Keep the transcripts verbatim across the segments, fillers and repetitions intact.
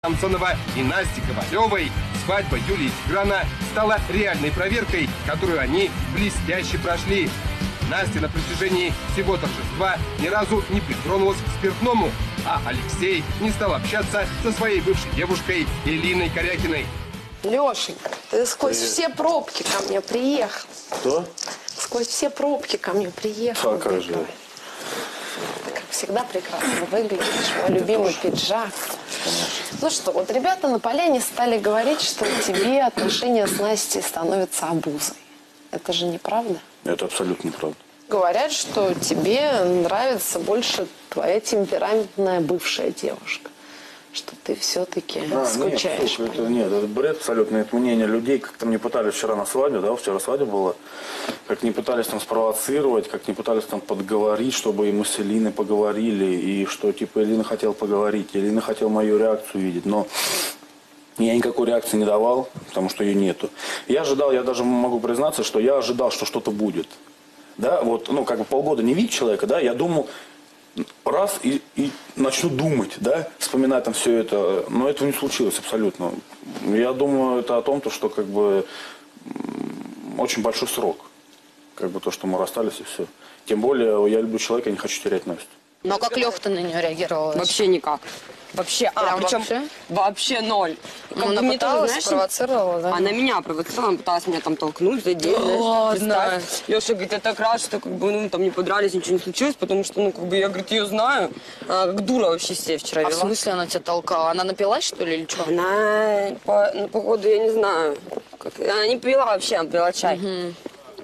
Самсонова и Насти Ковалевой свадьба Юлии и Тиграна стала реальной проверкой, которую они блестяще прошли. Настя на протяжении всего торжества ни разу не притронулась к спиртному, а Алексей не стал общаться со своей бывшей девушкой Элиной Корякиной. Лешенька, ты сквозь Привет. все пробки ко мне приехал. Что? Сквозь все пробки ко мне приехал. А как же? Ты, как всегда, прекрасно выглядишь. Мой любимый пиджак. Ну что, вот ребята на поляне стали говорить, что тебе отношения с Настей становятся обузой. Это же неправда? Это абсолютно неправда. Говорят, что тебе нравится больше твоя темпераментная бывшая девушка. Что ты все-таки а, скучаешь. Нет, слушай, это, нет, это бред абсолютно. Это мнение людей. Как-то мне пытались вчера на свадьбе, да, вчера свадьба была. Как не пытались там спровоцировать, как не пытались там подговорить, чтобы мы с Элиной поговорили. И что, типа, Элина хотела поговорить. Элина хотела мою реакцию видеть. Но я никакой реакции не давал, потому что ее нету. Я ожидал, я даже могу признаться, что я ожидал, что что-то будет. Да, вот, ну, как бы полгода не видеть человека, да, я думал, раз и, и начну думать, да, вспоминать там все это, но этого не случилось абсолютно. Я думаю, это о том, то, что как бы очень большой срок, как бы то, что мы расстались и все. Тем более, я люблю человека, я не хочу терять Настю. Но как Леха-то на нее реагировала? Вообще никак. Вообще, а, причем вообще? вообще ноль. Как она мне пыталась, тоже, знаешь, спровоцировала, да? Она меня провоцировала, она пыталась меня там толкнуть, задеть, ладно. Леша говорит, я так рад, что как бы, ну, там не подрались, ничего не случилось, потому что, ну, как бы, я, говорит, ее знаю. Она как дура вообще себе вчера а вела. В смысле она тебя толкала? Она напилась, что ли, или что? Она, по, ну, походу, я не знаю. Как, она не пила вообще, она пила чай. Угу.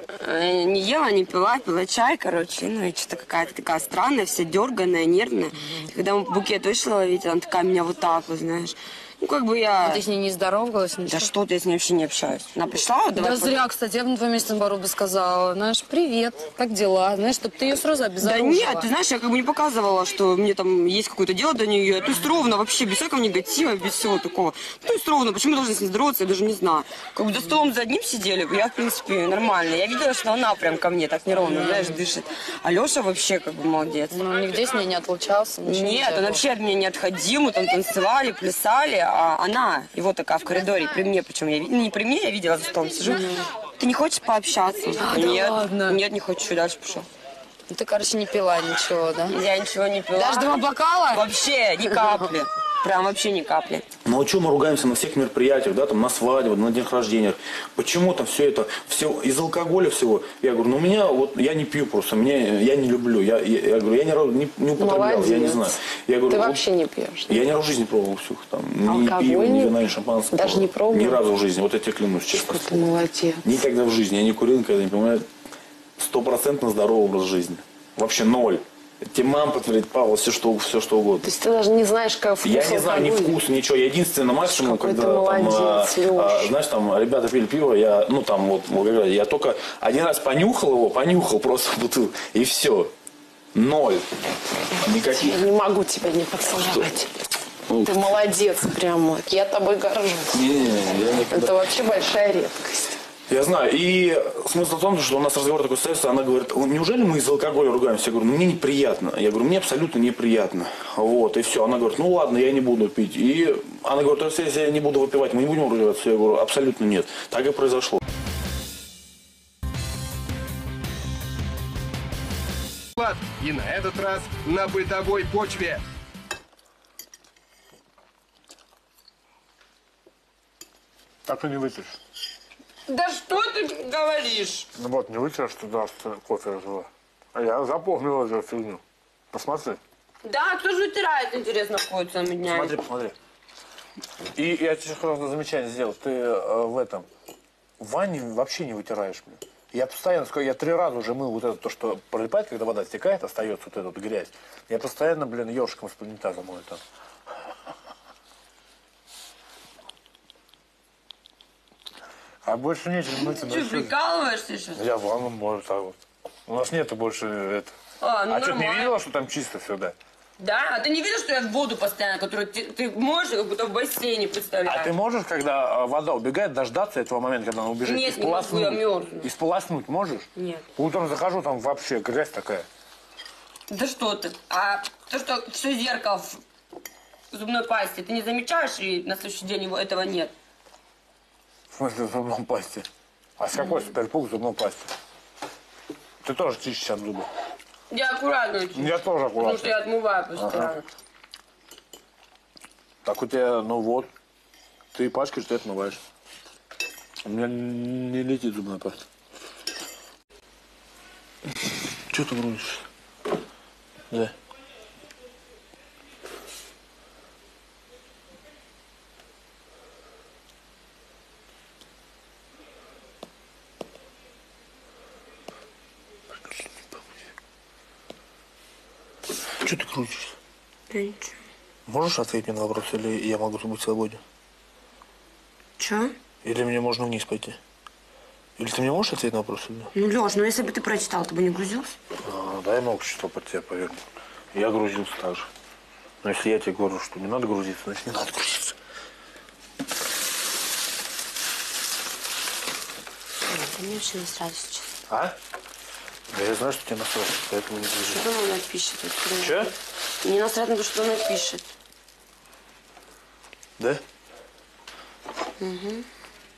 Не ела, не пила, пила чай, короче, ну и что-то какая-то такая странная, вся дерганая, нервная. Когда мы букет вышла ловить, она такая меня вот так вот, знаешь. Ну, как бы я... А ты с ней не здоровалась? Ничего? Да что ты, я с ней вообще не общаюсь. Она пришла, вот, давай... Да зря, кстати, я бы на твоем месте, наоборот, бы сказала, знаешь, привет, как дела? Знаешь, чтобы ты ее сразу обезоружила. Да нет, ты знаешь, я как бы не показывала, что мне там есть какое-то дело до нее. То есть ровно, вообще, без всякого негатива, без всего такого. То есть ровно, почему должны с ней здороваться, я даже не знаю. Как бы за столом за одним сидели, я, в принципе, нормально. Я видела, что она прям ко мне так неровно, знаешь, дышит. А Леша вообще как бы молодец. Ну, нигде с ней не отлучался? Нет, он вообще от меня не отходил, мы там танцевали, плясали, а она... Его такая в коридоре, при мне, причем я не при мне, я видела за столом сижу. Ты не хочешь пообщаться? А, нет, да ладно. Нет, не хочу, дальше пошел. Ну, ты, короче, не пила ничего, да? Я ничего не пила. Даже два бокала? Вообще, ни капли. Прям вообще ни капли. Ну а что мы ругаемся на всех мероприятиях, да, там на свадьбе, на днях рождения? Почему там все это, все из алкоголя всего? Я говорю, ну у меня вот, я не пью просто, мне, я не люблю. Я, я, я говорю, я ни разу не, не употреблял, Молодец. я не знаю. Я говорю, Ты вот, вообще не пьешь? Да? Я ни разу в жизни не пробовал всех там. Алкоголь Ни пива, ни не... вина, ни шампанского. Даже не пробовал? Ни разу в жизни, вот я тебе клянусь, честно. Что ты молодец. Никогда в жизни, я не курил, никогда не понимаю. Стопроцентно здоровый образ жизни. Вообще ноль. Тебе мама подтвердит, Павел, все что, все что угодно. То есть ты даже не знаешь, как вкус Я не знаю ни алкоголя. вкус, ничего. Я единственное, максимум, Какой когда ты молодец, там, а, знаешь, там ребята пили пиво, я, ну там вот, я только один раз понюхал его, понюхал просто бутылку, и все. Ноль. Никаких. Я не могу тебя не поцеловать. Что? Ты молодец прямо. Я тобой горжусь. Не, не, не, я никогда... Это вообще большая редкость. Я знаю. И смысл в том, что у нас разговор такой состоится, она говорит, неужели мы из-за алкоголя ругаемся? Я говорю, ну мне неприятно. Я говорю, мне абсолютно неприятно. Вот, и все. Она говорит, ну ладно, я не буду пить. И она говорит, если я не буду выпивать, мы не будем ругаться? Я говорю, абсолютно нет. Так и произошло. И на этот раз на бытовой почве. Так и не выпьешь. Да что ты говоришь? Ну вот, не выпьешь, туда кофе разлила. А я запомнил эту фигню. Посмотри. Да, кто же вытирает, интересно, ходит целыми днями? Смотри, посмотри. И я тебе сразу замечание сделал. Ты э, в этом, в ванне вообще не вытираешь, блин. Я постоянно, я три раза уже мыл вот это, то, что пролипает, когда вода стекает, остается вот эта вот грязь. Я постоянно, блин, ёршиком из-под унитаза мою там. А больше нечем мыться. Ты что, прикалываешься сейчас? Я ванну мою так вот. У нас нету больше это. А, ну а что, ты не нормально. видела, что там чисто все, да? Да? А ты не видишь, что я в воду постоянно, которую ты, ты можешь, как будто в бассейне представляешь? А ты можешь, когда вода убегает, дождаться этого момента, когда она убежит? Нет, не могу, я мерзну. И сполоснуть можешь? Нет. Утром захожу, там вообще грязь такая. Да что ты? А то, что все зеркало в зубной пасте. Ты не замечаешь, и на следующий день его этого нет. В смысле в зубном пасте? А с какой суперпук в зубной пасте? Ты тоже чистишь от зубов. Я аккуратно чищу. Я тоже аккуратно. Потому что я отмываю постоянно. Ага. Так у тебя, ну вот, ты пачкаешь, ты отмываешь. У меня не летит зубная паста. Че ты грузишься? Да. Че ты крутишься? Да ничего. Можешь ответить мне на вопрос, или я могу быть свободен? Че? Или мне можно вниз пойти? Или ты мне можешь ответить на вопрос? Или? Ну, Леш, ну если бы ты прочитал, ты бы не грузился? А, да, я много читал под тебя, поверь. Я грузился так же. Но если я тебе говорю, что не надо грузиться, значит не надо грузиться. Да мне вообще насрать сейчас. А? Да я знаю, что тебе насрать, поэтому не грузись. Что он напишет? Че? Мне насрать на то, что он напишет. Да? Угу.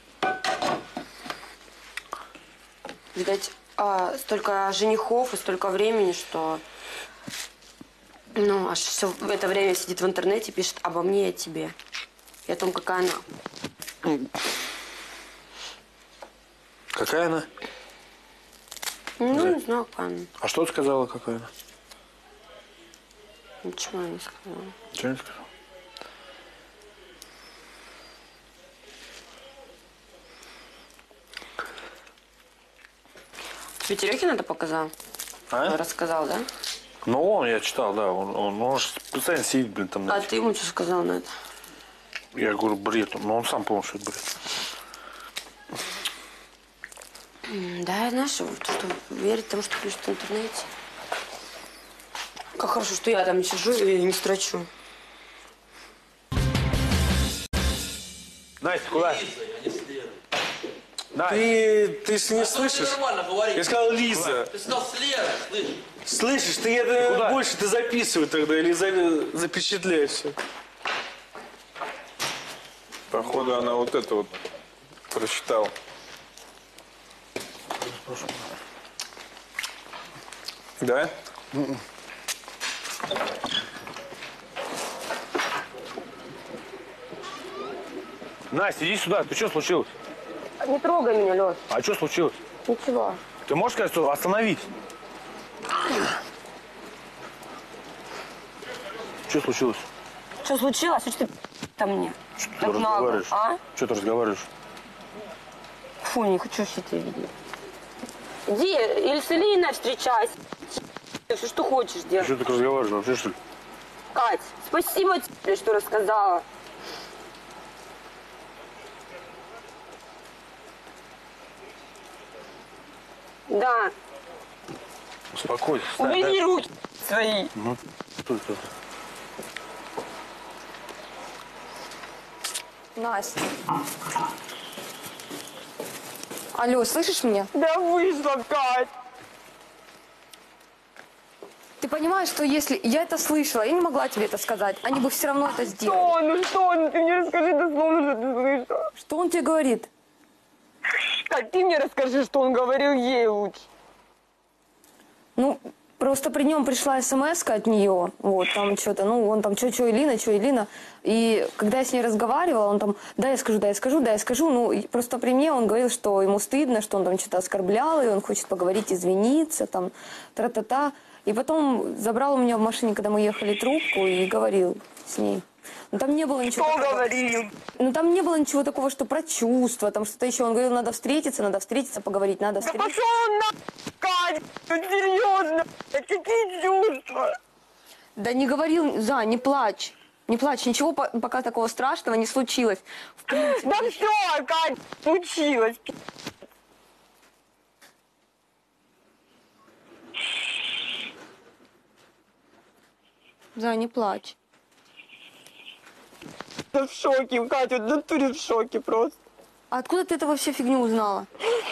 Видать, а, столько женихов и столько времени, что... Ну, аж все в это время сидит в интернете, пишет обо мне и о тебе. И о том, какая она... Какая она? Ну, да. не знаю, какая она. А что ты сказала, какая она? Ничего не сказала. Ничего не сказала? Тебе Терехин это показал? А? Рассказал, да? Ну, он, я читал, да. Он, он, он же постоянно сидит, блин, там. А ты ему что сказал на это? Я говорю, бред. Но он сам понял, что это бред. Да, знаешь, то, что верит тому, что пишет в интернете. Как хорошо, что я там не сижу и не строчу. Настя, куда? Настя. Ты, ты же не слышишь? Говори. Я сказал Лиза. Ты сказал с Лерой, слышишь? Слышишь, ты это Куда? больше ты записывай тогда или за- запечатляй все. Походу, она вот это вот прочитала. Да? Настя, иди сюда. Ты что случилось? Не трогай меня, Лёш. А что случилось? Ничего. Ты можешь сказать, что остановить? Что случилось? Что случилось? Что ты там мне? Что ты Так нагло, разговариваешь? а? Что ты разговариваешь? Фу, не хочу вообще тебя видеть. Иди, или с Элиной встречайся. Все, что хочешь делать. Что ты так разговариваешь вообще, что ли? Кать, спасибо тебе, что рассказала. Да. Успокойся. Стань, Убери да? руки свои. Ну, что это? Настя. Алло, слышишь меня? Да вышла, Кать. Ты понимаешь, что если... Я это слышала, я не могла тебе это сказать. Они бы все равно это сделали. Что? Ну что? Ну ты мне расскажи дословно, что ты слышала. Что он тебе говорит? Кать, ты мне расскажи, что он говорил ей лучше. Ну, просто при нем пришла смс от нее, вот, там что-то, ну, он там, что, что, Элина, что, Элина, и когда я с ней разговаривала, он там, да, я скажу, да, я скажу, да, я скажу, ну, и просто при мне он говорил, что ему стыдно, что он там что-то оскорблял, и он хочет поговорить, извиниться, там, тра-та-та, и потом забрал у меня в машине, когда мы ехали, трубку, и говорил с ней. Ну, там не было ничего Что такого. говорил? Ну, там не было ничего такого, что про чувства, там что-то еще. Он говорил, надо встретиться, надо встретиться, поговорить, надо Да встретиться. пошел он на... Кать, ну серьезно, какие чувства? Да не говорил, За, не плачь. Не плачь, ничего по- пока такого страшного не случилось. В принципе, Да все, Кать, случилось. За, не плачь. Я в шоке, Катя, в натуре в шоке просто. А откуда ты эту вообще фигню узнала?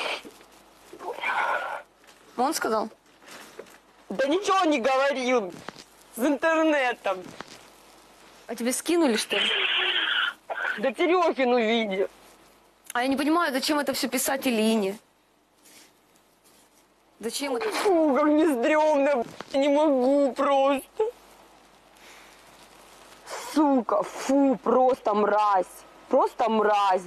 Он сказал? Да ничего не говорил. С интернетом. А тебе скинули, что ли? Да Терехину видео. А я не понимаю, зачем это все писать Илине? Зачем это? Фу, как мне стрёмно, не могу просто. Сука, фу, просто мразь. Просто мразь.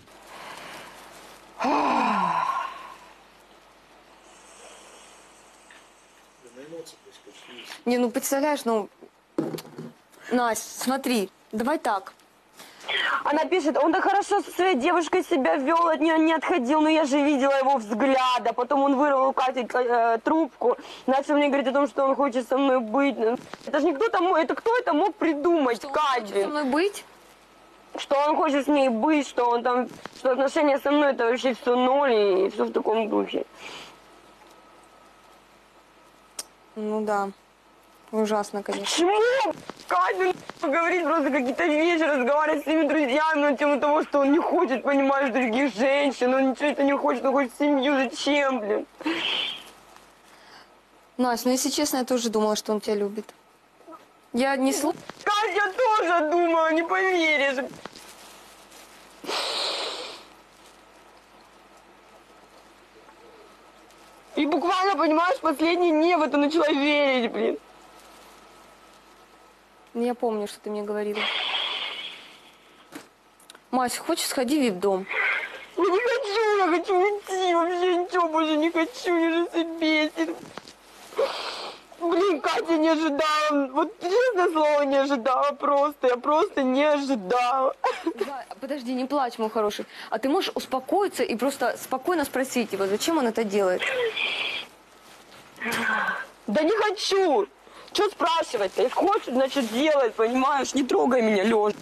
Не, ну представляешь, ну... Настя, смотри, давай так. Она пишет, он так хорошо со своей девушкой себя вел, от нее не отходил, но я же видела его взгляда. Потом он вырвал у Кати э, трубку, начал мне говорить о том, что он хочет со мной быть. Это же не кто-то мог, это кто это мог придумать, Что он Катя? хочет со мной быть? Что он хочет с ней быть, что он там, что отношения со мной это вообще все ноль и все в таком духе. Ну да. Ужасно, конечно. Почему? Катя говорит просто какие-то вещи, разговаривать с своими друзьями на тему того, что он не хочет, понимаешь, других женщин, он ничего это не хочет, он хочет семью, зачем, блин? Настя, ну если честно, я тоже думала, что он тебя любит. Я не слушала. Катя, я тоже думала, не поверишь. И буквально, понимаешь, последние дни в это начала верить, блин. Я помню, что ты мне говорила. Мась, хочешь, сходи в вип-дом? Я не хочу, я хочу уйти, вообще ничего больше не хочу, мне же все бесит. Блин, Катя не ожидала, вот честное слово, не ожидала просто, я просто не ожидала. Да, подожди, не плачь, мой хороший. А ты можешь успокоиться и просто спокойно спросить его, зачем он это делает? Да не хочу. Что спрашивать-то? Если хочет, значит делает, понимаешь? Не трогай меня, Лёш.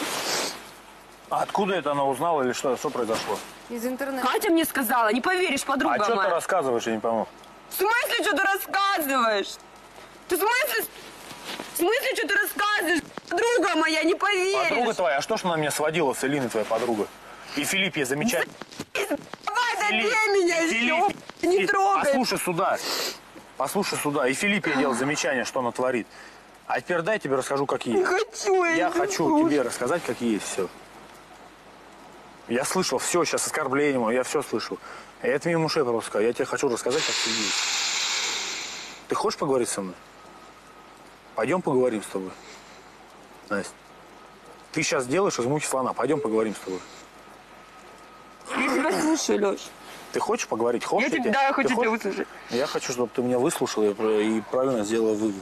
А откуда это она узнала или что? Что произошло? Из интернета. Катя мне сказала, не поверишь, подруга А что моя. ты рассказываешь, я не пойму. В смысле, что ты рассказываешь? Ты в смысле? В смысле, что ты рассказываешь? Подруга моя, не поверишь. Подруга твоя, а что ж она меня сводила с Элиной, твоя подруга? И Филипп ей замечательно. Давай, дай меня, и Лёш, не и- трогай. Послушай сюда. Послушай сюда. И Филипп ей делал замечание, что она творит. А теперь дай я тебе расскажу, как Не есть. хочу, я, Я не хочу слушаю. тебе рассказать, как есть все. Я слышал все сейчас, оскорбления мои, я все слышал. Я это мимо ушей просто сказал. Я тебе хочу рассказать, как все есть. Ты хочешь поговорить со мной? Пойдем поговорим с тобой. Настя. Ты сейчас делаешь из мухи слона. Пойдем поговорим с тобой. Я тебя слушаю, Лёш. Ты хочешь поговорить? Хочешь? Я тебя, да, я хочу Ты тебя хочешь? выслушать. Я хочу, чтобы ты меня выслушал и про- и правильно сделал вывод.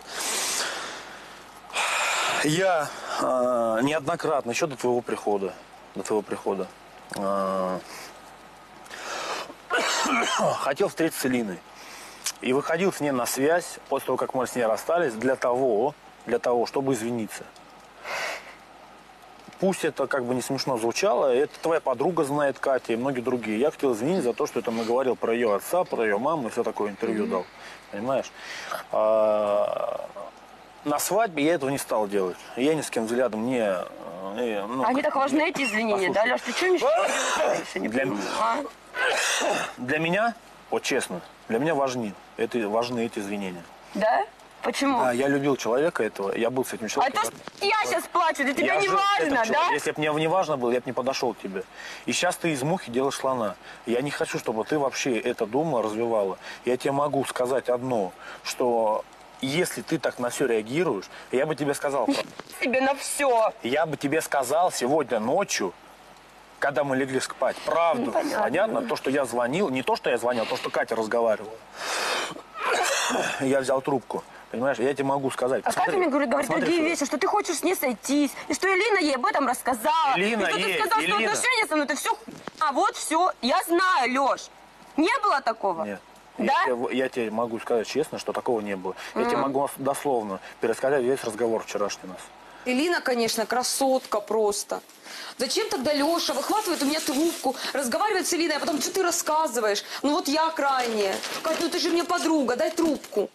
Я э, неоднократно, еще до твоего прихода, до твоего прихода, э, хотел встретиться с Элиной. И выходил с ней на связь после того, как мы с ней расстались, для того, для того, чтобы извиниться. Пусть это как бы не смешно звучало, это твоя подруга знает, Катя и многие другие. Я хотел извиниться за то, что я там наговорил про ее отца, про ее маму и все такое интервью mm-hmm. дал. Понимаешь? А, на свадьбе я этого не стал делать. Я ни с кем взглядом не... не ну, Они так важны, эти извинения, да, Лёш? Ты что мешаешь? Для, для меня, вот честно, для меня важны, это, важны эти извинения. Да? Почему? Да, я любил человека этого, я был с этим А человеком. то, что я сейчас плачу, для тебя Я не жил с этим важно, да? человеком. Если бы мне не важно было, я бы не подошел к тебе. И сейчас ты из мухи делаешь слона. Я не хочу, чтобы ты вообще это думала, развивала. Я тебе могу сказать одно, что если ты так на все реагируешь, я бы тебе сказал... Тебе на все. Я бы тебе сказал сегодня ночью, когда мы легли спать, правду. Ну, понятно. Понятно? То, что я звонил, не то, что я звонил, а то, что Катя разговаривала. Я взял трубку. Понимаешь, я тебе могу сказать. А Катя мне говорит, говорит посмотри, другие что- вещи, что ты хочешь с ней сойтись, и что Элина ей об этом рассказала. Элина и что ей, ты сказал, Элина. что отношения со мной, это все А вот все. Я знаю, Лёш. Не было такого? Нет. Да? Я, тебе, я тебе могу сказать честно, что такого не было. Я тебе могу дословно пересказать весь разговор вчерашний у нас. Элина, конечно, красотка просто. Зачем тогда Леша выхватывает у меня трубку, разговаривает с Элиной, а потом что ты рассказываешь? Ну вот я крайняя. Кать, ну ты же мне подруга, дай трубку.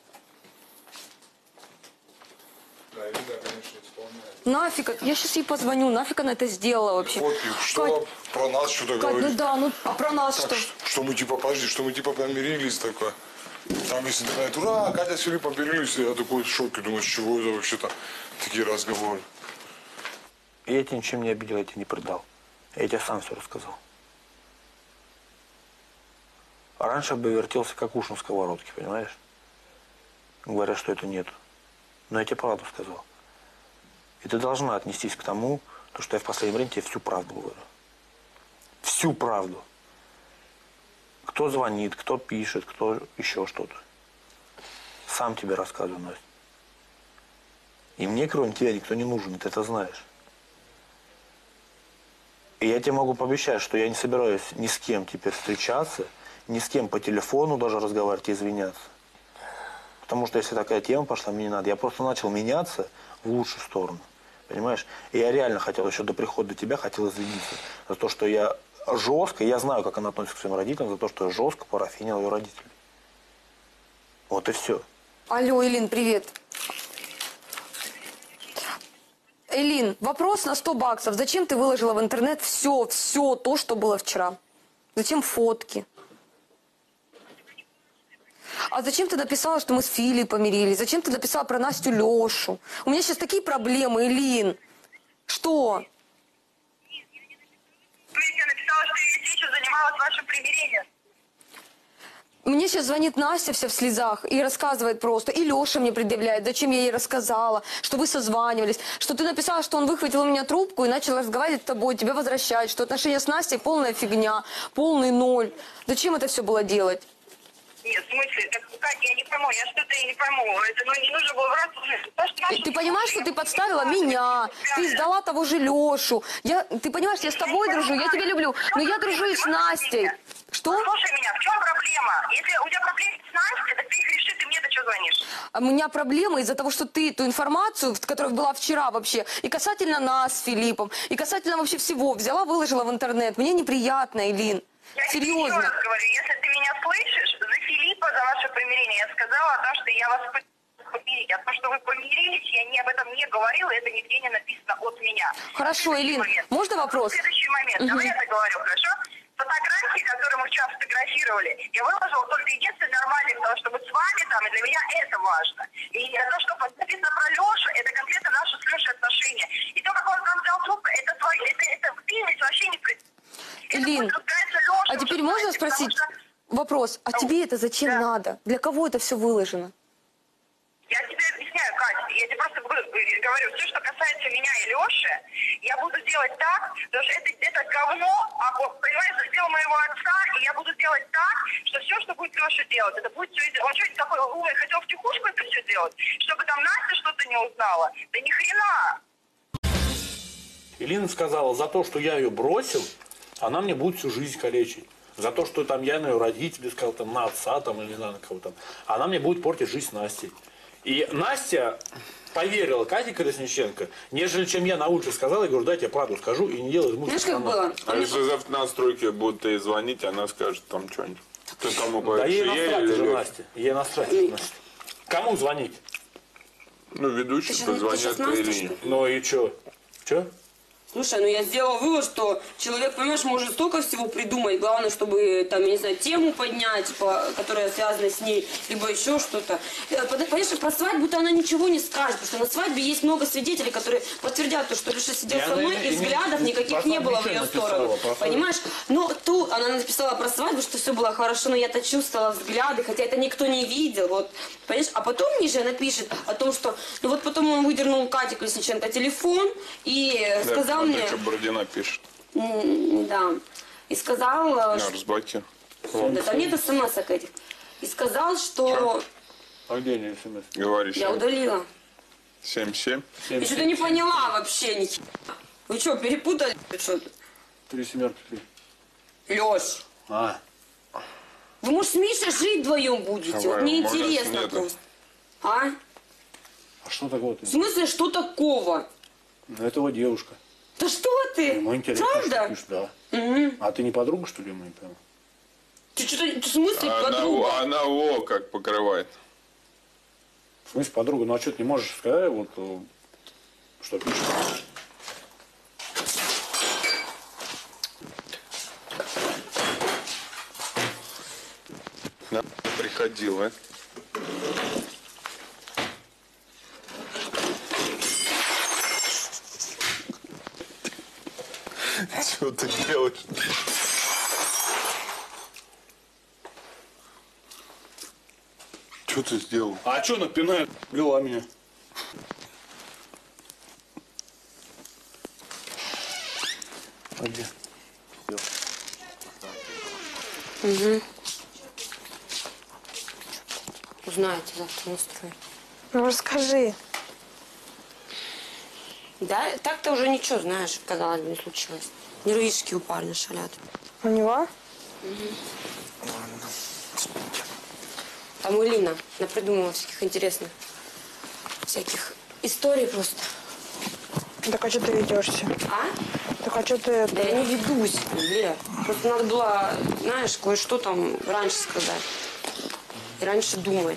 Да, Элина, конечно, исполняет. Нафиг, это- я сейчас ей позвоню, нафиг она это сделала вообще. Фотки, что Кать, про нас что-то Кать, говорит. ну да, ну а про нас Так, что? ш- что мы типа, подожди, что мы типа помирились такое. Там весь интернет, ура, Катя с Филиппом помирились. Я такой в шоке, думаю, с чего это вообще-то такие разговоры. Я тебя ничем не обидел, я тебя не предал. Я тебе сам все рассказал. А раньше бы вертелся как уж на сковородке, понимаешь? Говорят, что это нет. Но я тебе правду сказал. И ты должна отнестись к тому, что я в последнее время тебе всю правду говорю. Всю правду. Кто звонит, кто пишет, кто еще что-то. Сам тебе рассказываю, Настя. И мне, кроме тебя, никто не нужен, ты это знаешь. И я тебе могу пообещать, что я не собираюсь ни с кем теперь встречаться, ни с кем по телефону даже разговаривать и извиняться. Потому что если такая тема пошла, мне не надо. Я просто начал меняться в лучшую сторону. Понимаешь? И я реально хотел еще до прихода тебя, хотел извиниться за то, что я жестко, я знаю, как она относится к своим родителям, за то, что я жестко парафинил ее родителей. Вот и все. Алло, Элин, привет. Элин, вопрос на сто баксов. Зачем ты выложила в интернет все, все то, что было вчера? Зачем фотки? А зачем ты написала, что мы с Филей помирились? Зачем ты написала про Настю Лешу? У меня сейчас такие проблемы, Элин. Что? Я написала, что я сейчас занималась вашим примирением. Мне сейчас звонит Настя вся в слезах и рассказывает просто. И Леша мне предъявляет, зачем я ей рассказала, что вы созванивались, что ты написала, что он выхватил у меня трубку и начал разговаривать с тобой, тебя возвращать, что отношения с Настей полная фигня, полный ноль. Зачем это все было делать? Нет, в смысле? Так, Катя, я не пойму, я что-то и не пойму. Это, ну, не нужно было врать уже. Ты, ты понимаешь, что ты подставила меня? Ты сдала того же Лешу. Я, ты понимаешь, я с тобой дружу, я тебя люблю, но я дружу и с Настей. Что? Слушай меня, в чем проблема? Если у тебя проблемы с Настей, так ты их реши, ты мне до чего звонишь? У меня проблема из-за того, что ты ту информацию, которая была вчера вообще, и касательно нас с Филиппом, и касательно вообще всего, взяла, выложила в интернет. Мне неприятно, Элин. Я Серьезно. тебе еще раз говорю, если ты меня слышишь, за Филиппа, за ваше примирение, я сказала о том, что я вас помирить. А то, что вы помирились, я не об этом не говорила, это нигде не написано от меня. Хорошо, Элин, момент. можно вопрос? Следующий момент. Угу. Давай я договорю, хорошо? Фотографии, которые мы вчера фотографировали, я выложила только единственное нормальное, потому что мы с вами там, и для меня это важно. И то, что написано про Лешу, это конкретно наши с Лешей отношения. И то, как он там взял трубку, это твой, это, это ты вообще не... Элин, а теперь можно спросить что... вопрос, а тебе это зачем да. надо? Для кого это все выложено? Я тебе объясняю, Катя, я тебе просто говорю, все, что касается меня и Леши, я буду делать так, потому что это, это говно, а, понимаешь, сделал моего отца, и я буду делать так, что все, что будет Леша делать, это будет все, он что-нибудь такое, ой, хотел втихушку это все делать, чтобы там Настя что-то не узнала, да ни хрена. Элина сказала, за то, что я ее бросил, она мне будет всю жизнь калечить. За то, что там я на ее родителей сказал, там, на отца, там, или не знаю, на кого там. Она мне будет портить жизнь с Настей. И Настя поверила Кате Колесниченко, нежели чем я на улице сказал, я говорю, дайте я правду скажу и не делай из мультика. Знаешь, как было? А если завтра на стройке будут ей звонить, она скажет там что-нибудь. Ты кому да ей насрать уже, или... Настя. Ей насрать, Настя. Кому звонить? Ну, ведущий позвонят Ирине. Ну и что? Что? Слушай, ну я сделала вывод, что человек, понимаешь, может столько всего придумать. Главное, чтобы, там, я не знаю, тему поднять, типа, которая связана с ней, либо еще что-то. Понимаешь, про свадьбу-то она ничего не скажет, потому что на свадьбе есть много свидетелей, которые подтвердят то, что Леша сидел я со мной, и взглядов никаких не было в ее сторону. Понимаешь? Но тут она написала про свадьбу, что все было хорошо, но я-то чувствовала взгляды, хотя это никто не видел. Вот, понимаешь? А потом ниже она пишет о том, что, ну вот потом он выдернул Кате Колесниченко телефон и да, сказал мне... что Бородина пишет. Да. И сказал... Да, разблокируй. Да, там нет смс-ок этих. И сказал, что... А где не смс? Говори. Я удалила. семь семь. Я что-то не поняла вообще ничего. Вы что, перепутали что-то? Три семерки, три. Леш. А. Вы, может, с Мишей жить вдвоем будете? Давай, вот мне интересно просто. А? А что такого? В смысле, что такого? Ну, это его девушка. Да что ты? Ему интересно, правда? Что пишешь, да. Угу. А ты не подруга, что ли, ему не понял? Ты что-то, в смысле она, подруга? Она о, как покрывает. В смысле подруга? Ну, а что ты не можешь сказать, вот, что пишешь? Она приходила. Что ты делаешь? Что ты сделал? А что напинает? Била меня. А где? Угу. Узнаете завтра настрой. Ну, расскажи. Да, так-то уже ничего, знаешь, казалось бы, не случилось. Нервишки у парня шалят. У него? Угу. Там Элина напридумывала всяких интересных, всяких историй просто. Так а что ты ведешься? А? Так а что ты... Да я не ведусь, Лер. Просто надо было, знаешь, кое-что там раньше сказать. И раньше думать.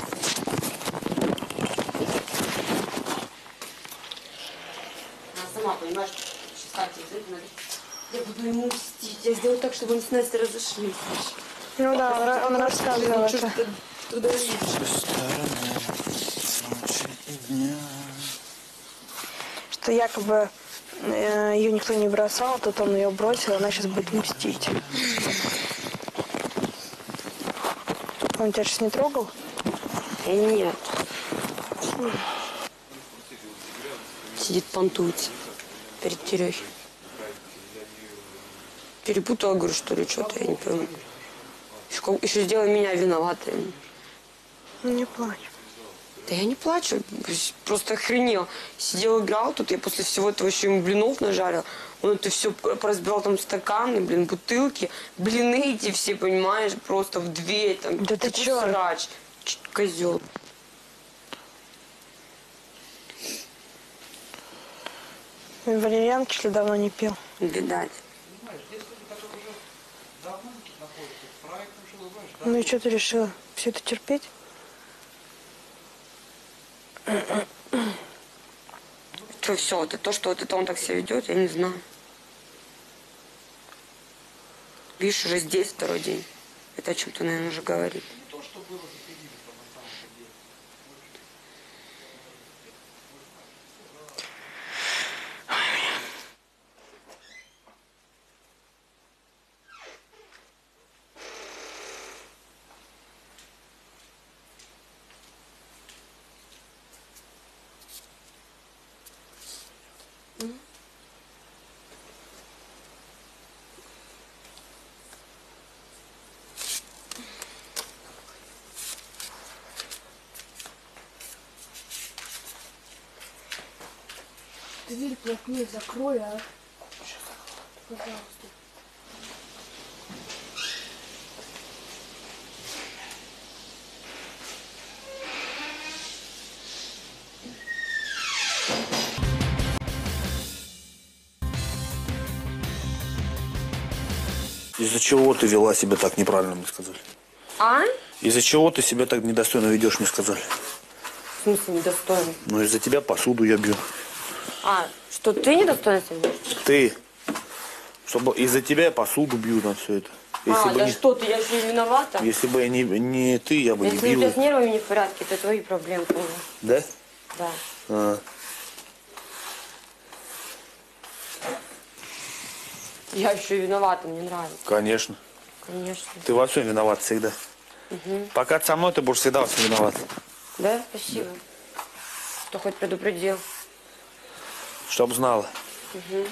Она сама, понимаешь, сейчас Катя говорит, надо... Я буду ему мстить. Я сделаю так, чтобы они с Настей разошлись. Ну да, он, он рассказывал это. Туда Что якобы э, ее никто не бросал, тут он ее бросил, она сейчас будет мстить. Он тебя сейчас не трогал? Нет. Сидит, понтуется перед Терехой. Перепутала, говорю, что ли, что-то, я не пойму. Еще, еще сделай меня виноватой. Ну не плачь. Да я не плачу, просто охренел. Сидел, играл тут, я после всего этого еще ему блинов нажарил. Он это все поразбирал, там стаканы, блин, бутылки. Блины эти все, понимаешь, просто в дверь. Там, да ты че? Срач, козел. Валерьянки, что давно не пил. Видать. Ну и что ты решила? Все это терпеть? Что все, это то, что вот это он так себя ведет, я не знаю. Видишь, уже здесь второй день. Это о чем-то, наверное, уже говорит. Дверь плотнее закрой, а? Пожалуйста. Из-за чего ты вела себя так неправильно, мне сказали? А? Из-за чего ты себя так недостойно ведешь, мне сказали? В смысле недостойно? Ну, из-за тебя посуду я бью. А, что ты недостойно себя ведешь? Ты. Чтобы из-за тебя я посуду бью на все это. Если а, бы да не, что ты, я же не виновата. Если бы я не, не ты, я бы Если не у бил. тебя с нервами не в порядке, это твои проблемы, понял? Да? Да. А. Я еще и виновата, мне нравится. Конечно. Конечно. Ты во всем виноват всегда. Угу. Пока ты со мной, ты будешь всегда во всем виноват. Да? Спасибо. Что хоть предупредил. Чтоб знала. Угу.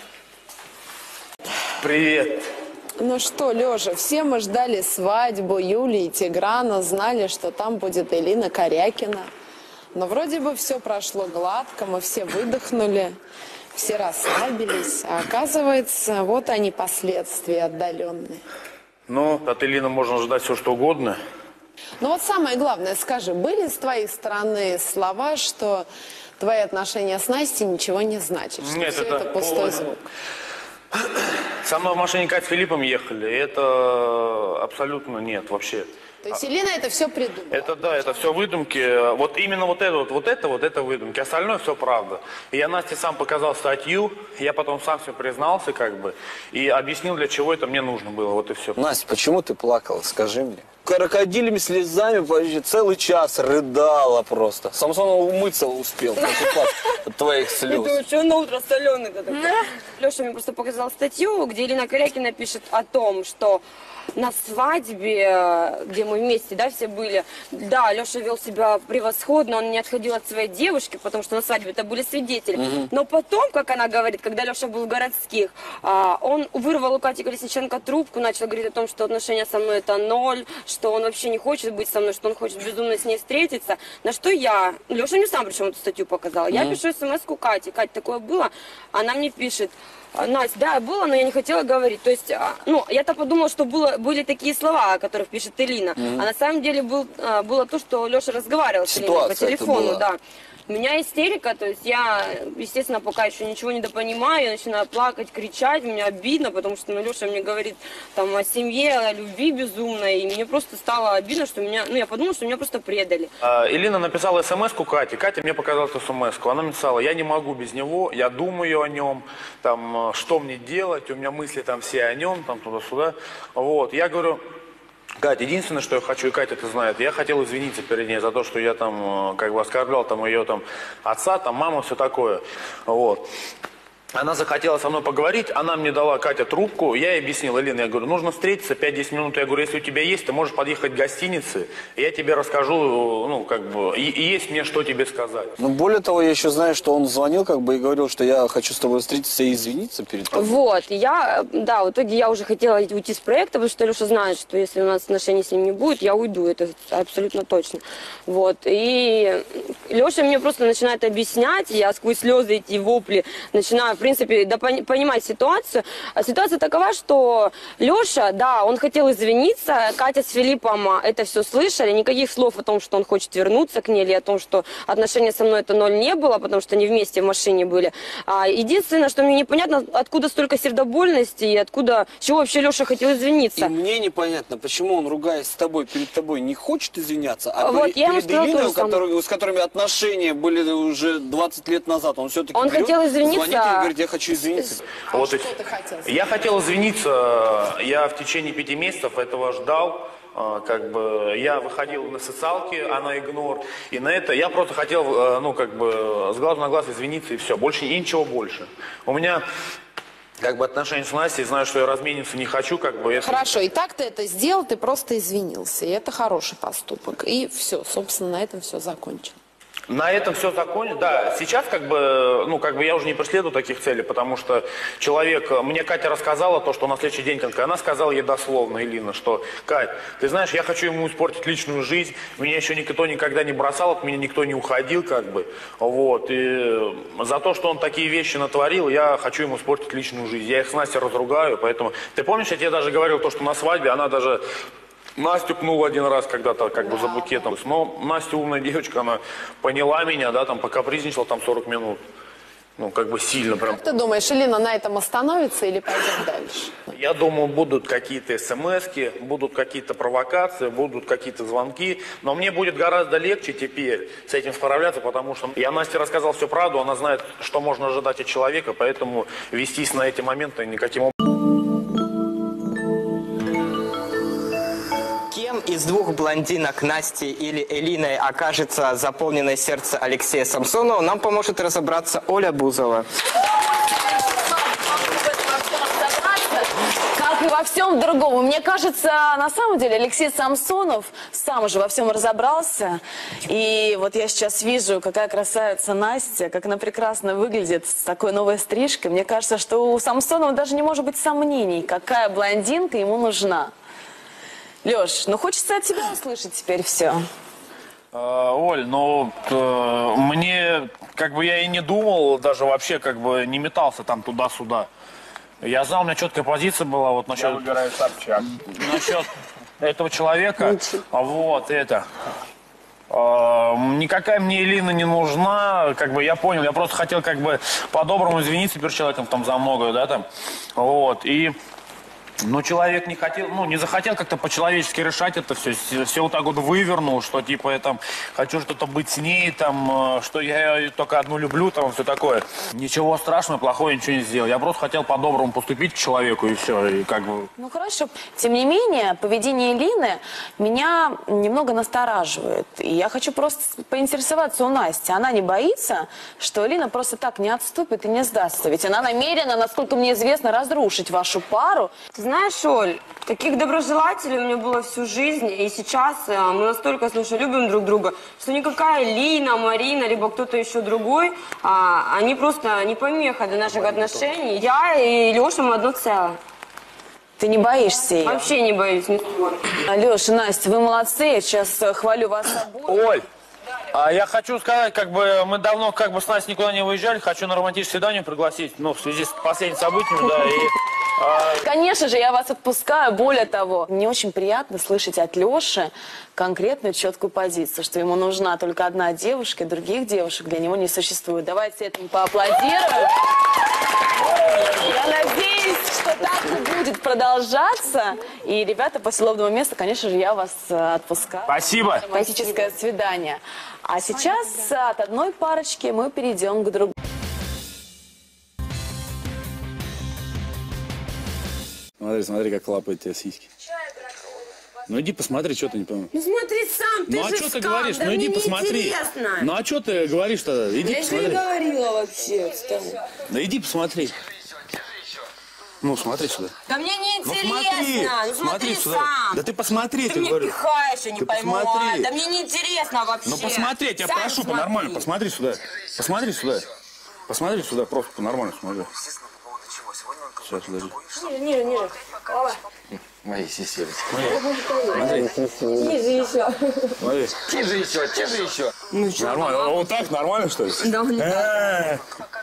Привет. Ну что, Лёша, все мы ждали свадьбу Юли и Тиграна, знали, что там будет Элина Корякина. Но вроде бы все прошло гладко, мы все выдохнули, все расслабились. А оказывается, вот они последствия отдаленные. Ну, от Элины можно ждать все, что угодно. Ну вот самое главное, скажи, были с твоей стороны слова, что твои отношения с Настей ничего не значат? Что Нет, все это это пустой полный- звук? Со мной в машине Катя с Филиппом ехали. Это абсолютно нет вообще. То есть Елена это все придумала? Это да, это все выдумки. Вот именно вот это вот, вот это вот, это выдумки. Остальное все правда. И я Насте сам показал статью, я потом сам все признался как бы и объяснил, для чего это мне нужно было. Вот и все. Настя, почему ты плакала? Скажи мне. Крокодилями слезами почти целый час рыдала просто. Самсон умыться успел от твоих слез. что на утро соленый-то такой? Леша мне просто показал статью, где Элина Корякина пишет о том, что на свадьбе, где мы вместе, да, все были, да, Леша вел себя превосходно, он не отходил от своей девушки, потому что на свадьбе это были свидетели. Mm-hmm. Но потом, как она говорит, когда Леша был в городских, он вырвал у Кати Колесниченко трубку, начал говорить о том, что отношения со мной это ноль, что он вообще не хочет быть со мной, что он хочет безумно с ней встретиться. На что я, Леша мне сам причем эту статью показала, mm-hmm. я пишу смс-ку Кате, Кать, такое было, она мне пишет: Настя, да, было, но я не хотела говорить. То есть, ну, я-то подумала, что было, были такие слова, о которых пишет Элина. Mm-hmm. А на самом деле был, было то, что Леша разговаривал с Элиной по телефону, да. У меня истерика, то есть я, естественно, пока еще ничего не допонимаю, я начинаю плакать, кричать, мне обидно, потому что, ну, Леша мне говорит там о семье, о любви безумной, и мне просто стало обидно, что меня, ну, я подумала, что меня просто предали. Элина написала смс-ку Кате, Катя мне показала эту смс-ку, она написала: я не могу без него, я думаю о нем, там, что мне делать, у меня мысли там все о нем, там, туда-сюда, вот, я говорю: Катя, единственное, что я хочу, и Катя это знает, я хотел извиниться перед ней за то, что я там как бы оскорблял там ее там отца, там маму, все такое, вот. Она захотела со мной поговорить, она мне дала, Катя, трубку, я ей объяснил: Элина, я говорю, нужно встретиться пять-десять минут, я говорю, если у тебя есть, ты можешь подъехать к гостинице, я тебе расскажу, ну, как бы, и, и есть мне что тебе сказать. Ну, более того, я еще знаю, что он звонил, как бы, и говорил, что я хочу с тобой встретиться и извиниться перед тобой. Вот, я, да, в итоге я уже хотела уйти с проекта, потому что Леша знает, что если у нас отношений с ним не будет, я уйду, это абсолютно точно. Вот, и Леша мне просто начинает объяснять, я сквозь слезы эти вопли начинаю, в принципе, да, понимать ситуацию. А ситуация такова, что Леша, да, он хотел извиниться, Катя с Филиппом это все слышали, никаких слов о том, что он хочет вернуться к ней, или о том, что отношения со мной это ноль, не было, потому что они вместе в машине были. А единственное, что мне непонятно, откуда столько сердобольности и откуда, чего вообще Леша хотел извиниться. И мне непонятно, почему он, ругаясь с тобой, перед тобой, не хочет извиняться, а вот, перед, перед Элиной, который, с которыми отношения были уже двадцать лет назад, он все-таки он берет, хотел извиниться. звонит и говорит: я хочу извиниться. А вот что и... ты хотел? Я хотел извиниться, я в течение пяти месяцев этого ждал. Как бы я выходил на социалки, а на игнор, и на это я просто хотел, ну, как бы с глазу на глаз извиниться, и все, больше и ничего больше. У меня как бы отношения с Настей, знаю, что я размениться не хочу, как бы. Если... Хорошо, и так ты это сделал, ты просто извинился, и это хороший поступок, и все, собственно, на этом все закончено. На этом все закончено. Да, сейчас как бы, ну, как бы я уже не преследую таких целей, потому что человек, мне Катя рассказала то, что на следующий день, когда она сказала ей дословно, Элина, что: Кать, ты знаешь, я хочу ему испортить личную жизнь, меня еще никто никогда не бросал, от меня никто не уходил, как бы, вот, и за то, что он такие вещи натворил, я хочу ему испортить личную жизнь. Я их с Настей разругаю, поэтому, ты помнишь, я тебе даже говорил то, что на свадьбе она даже Настю пнула один раз когда-то, как бы, за букетом. Но Настя умная девочка, она поняла меня, да, там покапризничала там сорок минут. Ну, как бы сильно прям. Как ты думаешь, Элина на этом остановится или пойдет дальше? Я думаю, будут какие-то смски, будут какие-то провокации, будут какие-то звонки. Но мне будет гораздо легче теперь с этим справляться, потому что я Насте рассказал всю правду, она знает, что можно ожидать от человека, поэтому вестись на эти моменты никаким образом. Из двух блондинок, Насти или Элиной, окажется заполненное сердце Алексея Самсонова, нам поможет разобраться Оля Бузова. Как и во всем другом. Мне кажется, на самом деле Алексей Самсонов сам уже во всем разобрался. И вот я сейчас вижу, какая красавица Настя, как она прекрасно выглядит с такой новой стрижкой. Мне кажется, что у Самсонова даже не может быть сомнений, какая блондинка ему нужна. Леш, ну хочется от тебя услышать теперь все. Оль, ну, э, мне, как бы я и не думал, даже вообще как бы не метался там туда-сюда. Я знал, у меня четкая позиция была вот насчет... Я выбираю Собчак. Насчет этого человека, вот это... Э, никакая мне Элина не нужна, как бы я понял, я просто хотел как бы по-доброму извиниться перед человеком там за многое, да, там, вот, и... Но человек не хотел, ну, не захотел как-то по-человечески решать это все. Все вот так вот вывернул, что типа я там хочу что-то быть с ней, там, что я ее только одну люблю, там, все такое. Ничего страшного, плохого ничего не сделал. Я просто хотел по-доброму поступить к человеку и все, и как бы... Ну хорошо. Тем не менее, поведение Лины меня немного настораживает. И я хочу просто поинтересоваться у Насти. Она не боится, что Лина просто так не отступит и не сдастся? Ведь она намерена, насколько мне известно, разрушить вашу пару. Знаешь, Оль, таких доброжелателей у меня было всю жизнь, и сейчас э, мы настолько, слушай, любим друг друга, что никакая Лина, Марина, либо кто-то еще другой, а, они просто не помеха для наших отношений. Я и Леша, мы одно целое. Ты не боишься ее? Вообще не боюсь. Леша, Настя, вы молодцы, я сейчас хвалю вас обоих. Оль, а я хочу сказать, как бы мы давно как бы с Настей никуда не выезжали, хочу на романтическое свидание пригласить, ну, в связи с последними событиями, да, и... Конечно же, я вас отпускаю. Более того, мне очень приятно слышать от Леши конкретную четкую позицию, что ему нужна только одна девушка, и других девушек для него не существует. Давайте этому поаплодируем. Я надеюсь, что так и будет продолжаться. И, ребята, после лобного места, конечно же, я вас отпускаю. Спасибо. Романтическое свидание. А сейчас от одной парочки мы перейдем к другой. Смотри, смотри, как лапает тебя сиськи. Ну иди посмотри, что ты не понимаешь. Ну смотри сам, ты ну, а же что ты скам, говоришь? да Ну иди мне посмотри. Интересно. Ну а что ты говоришь тогда? Иди я посмотри. Я не говорила вообще, отстань. Да иди посмотри. Ну смотри сюда. Да мне не Ну, интересно. смотри, Ну смотри, смотри сюда. сам. Да ты посмотри, ты я мне говорю. пихаешь, я не ты пойму. Посмотри. Да мне не интересно вообще. Ну посмотри, я тебя Сам прошу смотри. по-нормально, посмотри сюда. Посмотри сюда. Посмотри сюда, просто по-нормально смотри. Сейчас, подожди. Ниже, ниже, ниже. Лава. Мои сиселечки. Смотри. Ниже еще. Смотри. Тише еще, тише еще. Ну, нормально. Вот так нормально, что ли? Да, не так.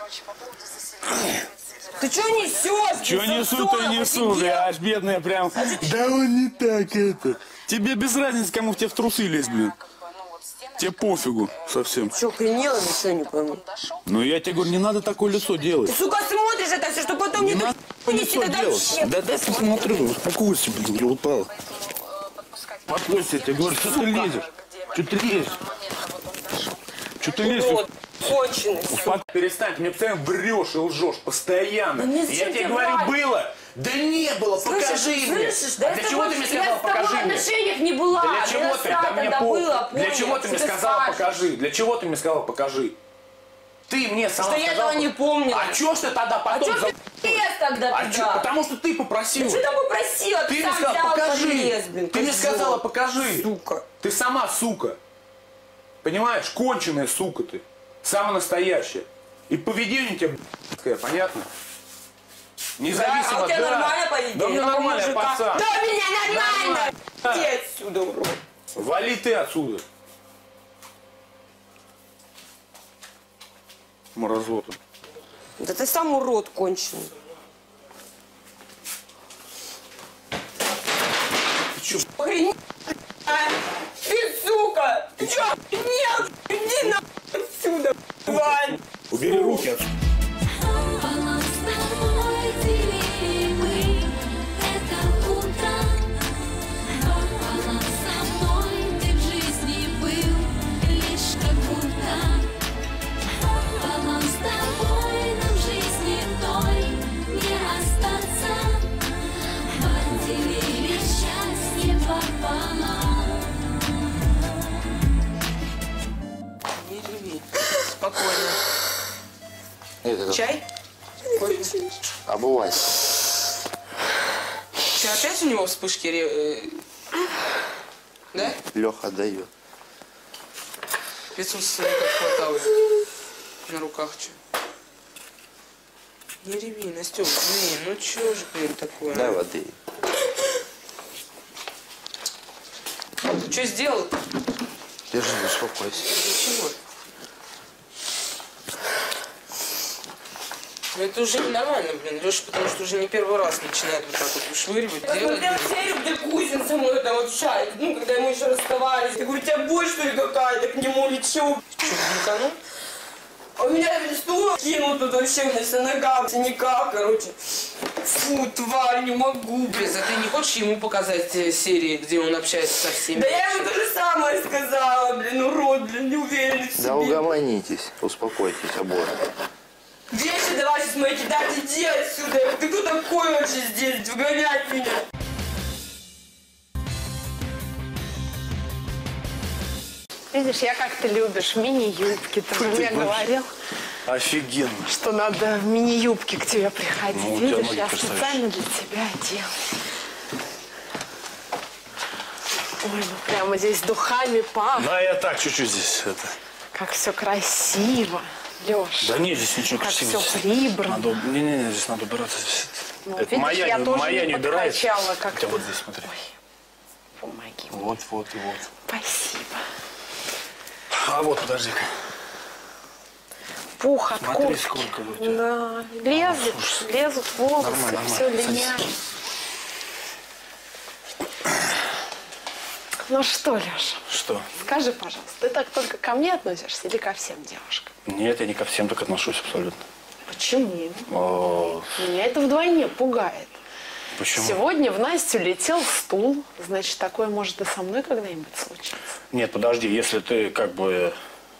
Ты что несешь? Че несу-то несу, я аж бедная прям. Да он не так это. Тебе без разницы, кому в тебя в трусы лезть, блин. Тебе пофигу совсем. Что, охренела, ничего не пойму. Ну я тебе говорю, не надо такое лицо делать. Ты, сука, смотришь это все, что потом не, не надо лицо делать. Да дай посмотрю, успокойся, блин, я упал. Успокойся, я тебе говорю, что ты лезешь? Что ты лезешь? Что ты лезешь? Конченый. Успокойся. Перестань, ты мне постоянно врешь и лжешь, постоянно. Ну, я тебе говорю, было. Да не было, Слышишь, покажи мне. слышишь, да А для чего ты мне сказал, я с тобой покажи в мне? отношениях не была. Для чего ты? Да мне похуй. Для чего ты мне сказала, покажи? Для чего ты мне сказала, покажи? Ты мне сама Что я сказала, этого не помню. А чё ж ты тогда потом... А чё ты лез тогда а туда? чё? Потому что ты попросила. Да что ты попросила? Ты Ты мне сам сказала, взял, покажи. полез, блин, Ты мне козёл. сказала, покажи. Сука. Ты сама сука. Понимаешь? Конченая сука ты. Самая настоящая. И поведение у тебя б***ское, понятно? Независимо, да, а у тебя да. нормальное поведение? Да у меня нормальное, мужика. пацан. Да у меня нормально. Да. Иди отсюда, урод. Вали ты отсюда. Мразота. Да ты сам урод конченый. Ты чё? Охренеть, а? Ты сука! Ты чё охренел? Иди нахуй отсюда, тварь! Убери руки отсюда. Спокойно. Это Чай? Кофе? обувай. Что, опять у него вспышки? ре- э, Да? Леха дает. Пиццуса как хватало. На руках что? Не реви, Настюк, блин, ну чё же, блин, такое? Дай воды. Ты что сделал? Держи, успокойся. Ничего. Ну это уже ненормально, блин, Леша, потому что уже не первый раз начинает вот так вот вышвыривать, Я делать. смотрела серию, где Кузин со мной там общается. Ну, когда мы еще расставались. Я говорю, у тебя боль, что ли, какая-то к нему лечу. Что, бунканул? А у меня стул кинул тут вообще, у меня вся нога в синяках, короче. Фу, тварь, не могу. Без, а ты не хочешь ему показать э, серии, где он общается со всеми? Да я ему то же самое сказала, блин, урод, блин, не уверен в себе. Да угомонитесь, успокойтесь обои. Вещи давай сейчас мои кидать, иди отсюда. Ты кто такой вообще здесь? Выгонять меня. Видишь, я как ты любишь мини-юбки. Ты же мне говорил, Офигенно. что надо в мини-юбке к тебе приходить. Ну, у тебя Видишь, ноги я красавицы. специально для тебя делаю. Ой, ну прямо здесь духами пахнет. Да, я так чуть-чуть здесь это. Как все красиво, Леш. Да нет, здесь ничего как красивого. все прибрано. Надо, не-не-не, здесь надо убираться. Ну, это видишь, моя, я не- тоже моя не не убирает. подкачала, как Хотя ты. вот здесь, смотри. Помоги. Вот, вот и вот. Спасибо. А вот, подожди-ка. Пух от Смотри, куртки. сколько у тебя. Да, лезут, лезут волосы, Нормально, нормально. все Садись. линяет. Ну что, Леша, Что? скажи, пожалуйста, ты так только ко мне относишься или ко всем девушкам? Нет, я не ко всем так отношусь абсолютно. Почему? О, Меня это вдвойне пугает. почему? Сегодня в Настю летел стул, значит, такое может и со мной когда-нибудь случиться. Нет, подожди, если ты как бы...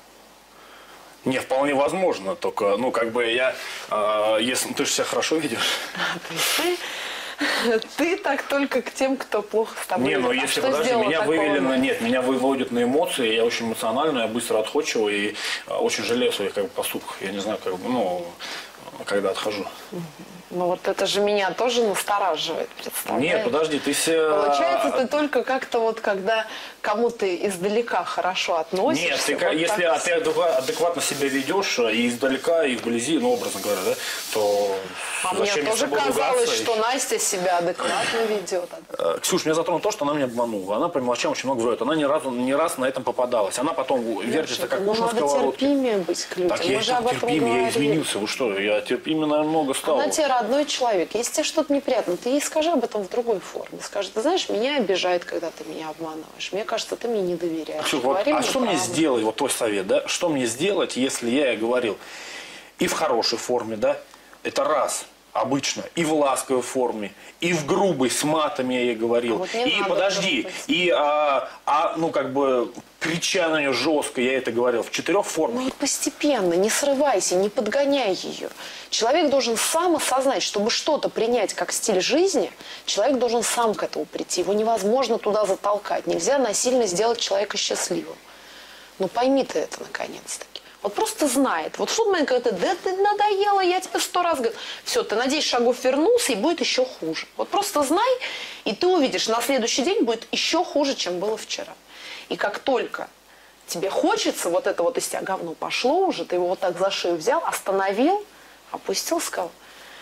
Не, вполне возможно, только, ну, как бы я... э, если ты же себя хорошо видишь. То есть ты, ты так только к тем, кто плохо с тобой Не, ну идет. А если, что подожди, сделала меня такого? вывели на... Нет, меня выводят на эмоции, я очень эмоциональный, я быстро отходчивый и э, очень жалею о своих как бы, поступках. Я не знаю, как бы, ну, когда отхожу. Ну вот это же меня тоже настораживает, представляешь? Нет, подожди, ты себя... Получается, ты только как-то вот, когда кому-то издалека хорошо относишься. Нет, ты, вот как- если так- а ты адеква- адекватно себя ведешь и издалека, и вблизи, ну, образно говоря, да, то А мне зачем мне с тоже тобой казалось, ругаться? что Настя себя адекватно ведет. Э, Ксюш, меня затронуло то, что она меня обманула. Она по мелочам очень много врет. Она ни разу, ни раз на этом попадалась. Она потом вертится, как Ну, уж на надо сковородке. терпимее быть к людям. Так я Мы и же об так этом терпимый, я говорили. изменился. Вы что, я терпимый, наверное, много стал. Она тебе родной человек. Если тебе что-то неприятно, ты ей скажи об этом в другой форме. Скажи, ты знаешь, меня обижает, когда ты меня обманываешь. Мне кажется, ты мне не доверяешь. Ксюш, вот, Говори а мне что мне правду. сделать, вот твой совет, да? Что мне сделать, если я ей говорил и в хорошей форме, да? Это раз, обычно, и в ласковой форме, и в грубой, с матами я ей говорил. А вот не и надо подожди, грубость. и, а, а, ну, как бы, крича на нее жестко, я это говорил, в четырех формах. Ну вот постепенно, не срывайся, не подгоняй ее. Человек должен сам осознать, чтобы что-то принять как стиль жизни, человек должен сам к этому прийти. Его невозможно туда затолкать. Нельзя насильно сделать человека счастливым. Ну пойми ты это наконец-таки. Вот просто знает. Вот в тот момент, когда ты, да ты надоела, я тебе сто раз говорю. Все, ты на десять шагов вернулся, и будет еще хуже. Вот просто знай, и ты увидишь, на следующий день будет еще хуже, чем было вчера. И как только тебе хочется, вот это вот из тебя говно пошло уже, ты его вот так за шею взял, остановил, опустил, сказал: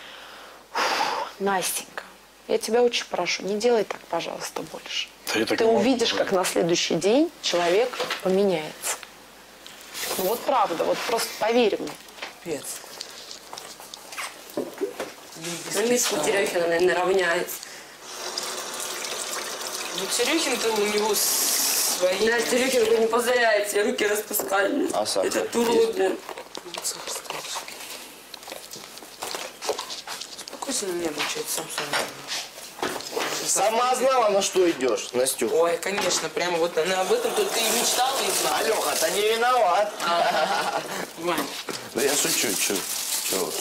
Настенька, я тебя очень прошу, не делай так, пожалуйста, больше. Да я так Ты не могу увидишь, говорить. как на следующий день человек поменяется. Ну вот правда, вот просто поверь мне. Пец. Миску Терехина, наверное, равняется. Ну, Терехин-то у него свои... Да, Терехин не позволяет себе руки распускать. А сахар Это есть? урод, блин. Успокойся на меня, получается, Самсон. Сама знала, на что идешь, Настюх. Ой, конечно, прямо вот она об этом только и мечтала, и знала. Алёха-то не виноват. Вань. Да я шучу, чё, чё.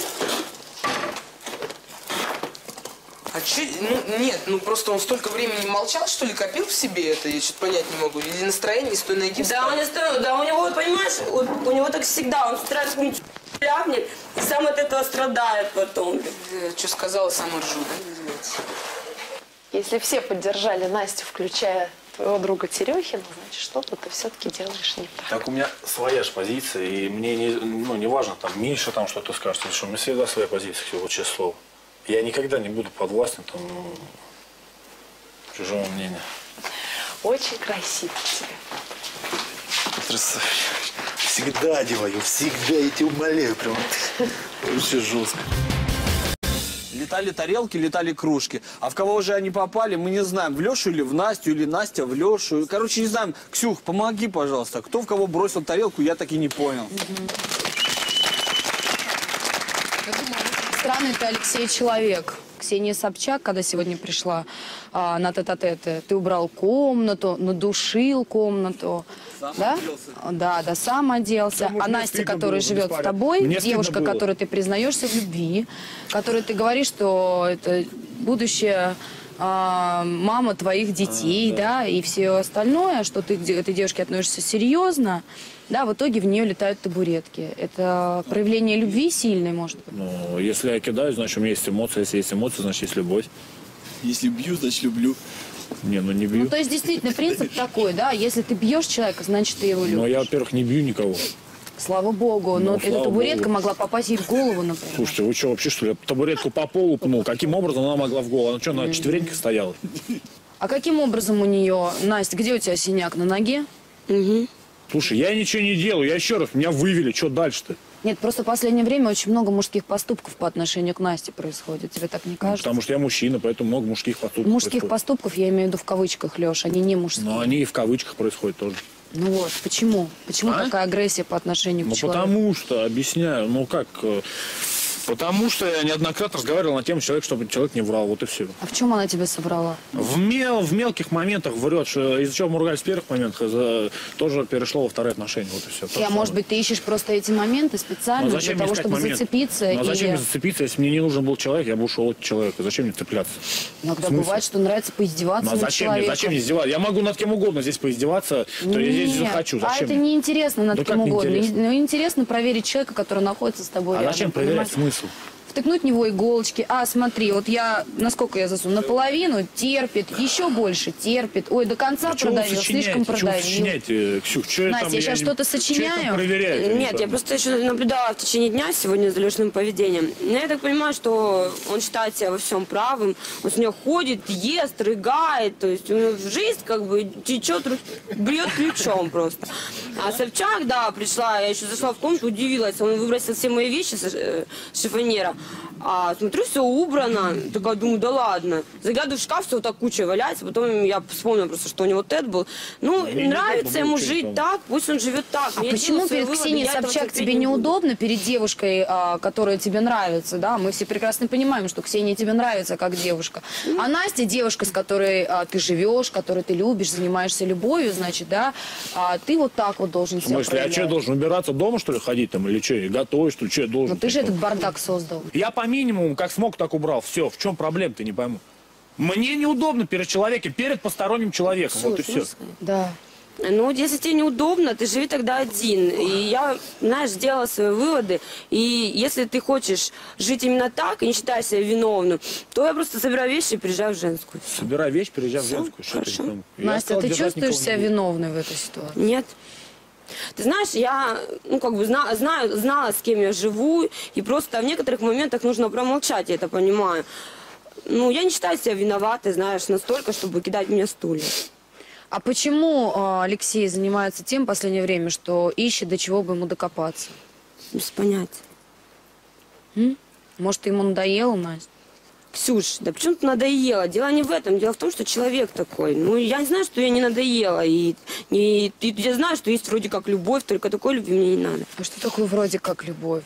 А че, ну, нет, ну просто он столько времени молчал, что ли, копил в себе это, я что-то понять не могу. Или настроение с той ноги Да, встал. он не стоит, да, у него, вот, понимаешь, вот, у него так всегда, он с утра какую-нибудь ляпнет, и сам от этого страдает потом. Что сказала, сам ржу, да? Если все поддержали Настю, включая твоего друга Терехина, значит, что-то ты все-таки делаешь не так. Так у меня своя же позиция, и мне не, ну, не важно, там, Миша там что-то скажет, или что, у меня всегда своя позиция, вот честное слово. Я никогда не буду подвластен там, ну, чужому мнению. Очень красиво тебе. Красавчик. Всегда одеваю, всегда, я тебя умоляю, прям вообще жестко. Летали тарелки, летали кружки. А в кого уже они попали, мы не знаем. В Лешу или в Настю, или Настя в Лешу. Короче, не знаем. Ксюх, помоги, пожалуйста. Кто в кого бросил тарелку, я так и не понял. Странный ты, Алексей, человек. Ксения Собчак, когда сегодня пришла а, на тет-а-теты, ты убрал комнату, надушил комнату. Сам да? Оделся. Да, да, сам оделся. А Настя, которая живет с тобой, мне девушка, которой ты признаешься в любви, которой ты говоришь, что это будущее а, мама твоих детей, а, да. да, и все остальное, что ты к этой девушке относишься серьезно. Да, в итоге в нее летают табуретки. Это проявление любви сильной, может быть? Ну, если я кидаю, значит, у меня есть эмоции. Если есть эмоции, значит, есть любовь. Если бью, значит, люблю. Не, ну не бью. Ну, то есть, действительно, принцип такой, да? Если ты бьешь человека, значит, ты его любишь. Ну, я, во-первых, не бью никого. Слава богу. Но ну, эта табуретка богу. могла попасть ей в голову, например. Слушайте, вы что, вообще, что ли? Табуретку по полу пнул. Каким образом она могла в голову? Она что, на четвереньках стояла? А каким образом у нее... Настя, где у тебя синяк? На ноге? Угу. Слушай, я ничего не делаю. Я еще раз, меня вывели. Что дальше-то? Нет, просто в последнее время очень много мужских поступков по отношению к Насте происходит. Тебе так не кажется? Потому что я мужчина, поэтому много мужских поступков Мужских происходит. поступков я имею в виду в кавычках, Леш, они не мужские. Но они и в кавычках происходят тоже. Ну вот, почему? Почему а? такая агрессия по отношению ну, к человеку? Потому что, объясняю, ну как... Потому что я неоднократно разговаривал на тему человека, чтобы человек не врал, вот и все. А в чем она тебе соврала? В, мел, в мелких моментах врет, что из-за чего мы ругались в первых моментах, из-за, тоже перешло во вторые отношения, вот и все. И, а может быть, ты ищешь просто эти моменты специально для того, чтобы момент? зацепиться? Ну, и... зачем мне зацепиться, если мне не нужен был человек, я бы ушел от человека, зачем мне цепляться? Иногда бывает, что нравится поиздеваться ну, а над зачем человеком. Мне, зачем мне издеваться? Я могу над кем угодно здесь поиздеваться, то Нет, я здесь захочу. Зачем а это мне? неинтересно над да кем угодно. Неинтересно? Ну, интересно проверить человека, который находится с тобой а рядом. зачем проверять смысл? Втыкнуть в него иголочки. А, смотри, вот я, насколько я засуну, наполовину терпит, еще больше терпит. Ой, до конца а продавил, слишком продавил. Сочиняете, Ксюх, что Настя, там, я сейчас что-то сочиняю? Нет, я просто еще наблюдала в течение дня сегодня за Лешиным поведением. Я так понимаю, что он считает себя во всем правым. Он с нее ходит, ест, рыгает. То есть у него жизнь как бы течет, бьет ключом просто. А Собчак, да, пришла, я еще зашла в комнату, удивилась. Он выбросил все мои вещи с шифоньера. А смотрю, все убрано. Такая, думаю, да ладно. Заглядываю в шкаф, все вот так куча валяется. Потом я вспомнила просто, что у него тет был. Ну, мне нравится ему жить так, пусть он живет так. А почему перед Ксенией Собчак тебе неудобно, перед девушкой, а, которая тебе нравится, да? Мы все прекрасно понимаем, что Ксения тебе нравится как девушка. А Настя, девушка, с которой а, ты живешь, которой ты любишь, занимаешься любовью, значит, да, а ты вот так вот должен себя проявлять. В смысле, я что, должен убираться дома, что ли, ходить там, или что, и готовить, что ли, что я должен? Ну ты же этот бардак создал. Я по минимуму, как смог, так убрал. Все, в чем проблема-то, не пойму. Мне неудобно перед человеком, перед посторонним человеком. Все, вот и все. Да. Ну, если тебе неудобно, ты живи тогда один. И я, знаешь, сделала свои выводы. И если ты хочешь жить именно так и не считаешь себя виновным, то я просто собираю вещи и приезжаю в женскую. Собираю вещи, приезжаю в женскую. Хорошо. Настя, ты чувствуешь себя виновной в этой ситуации? Нет. Ты знаешь, я, ну, как бы зна, знаю, знала, с кем я живу, и просто в некоторых моментах нужно промолчать, я это понимаю. Ну, я не считаю себя виноватой, знаешь, настолько, чтобы кидать мне стулья. А почему э, Алексей занимается тем в последнее время, что ищет, до чего бы ему докопаться? Без понятия. М? Может, ему надоело, Настя? Ксюш, да почему ты надоела? Дело не в этом. Дело в том, что человек такой. Ну, я не знаю, что я не надоела. И, и, и я знаю, что есть вроде как любовь, только такой любви мне не надо. А что такое вроде как любовь?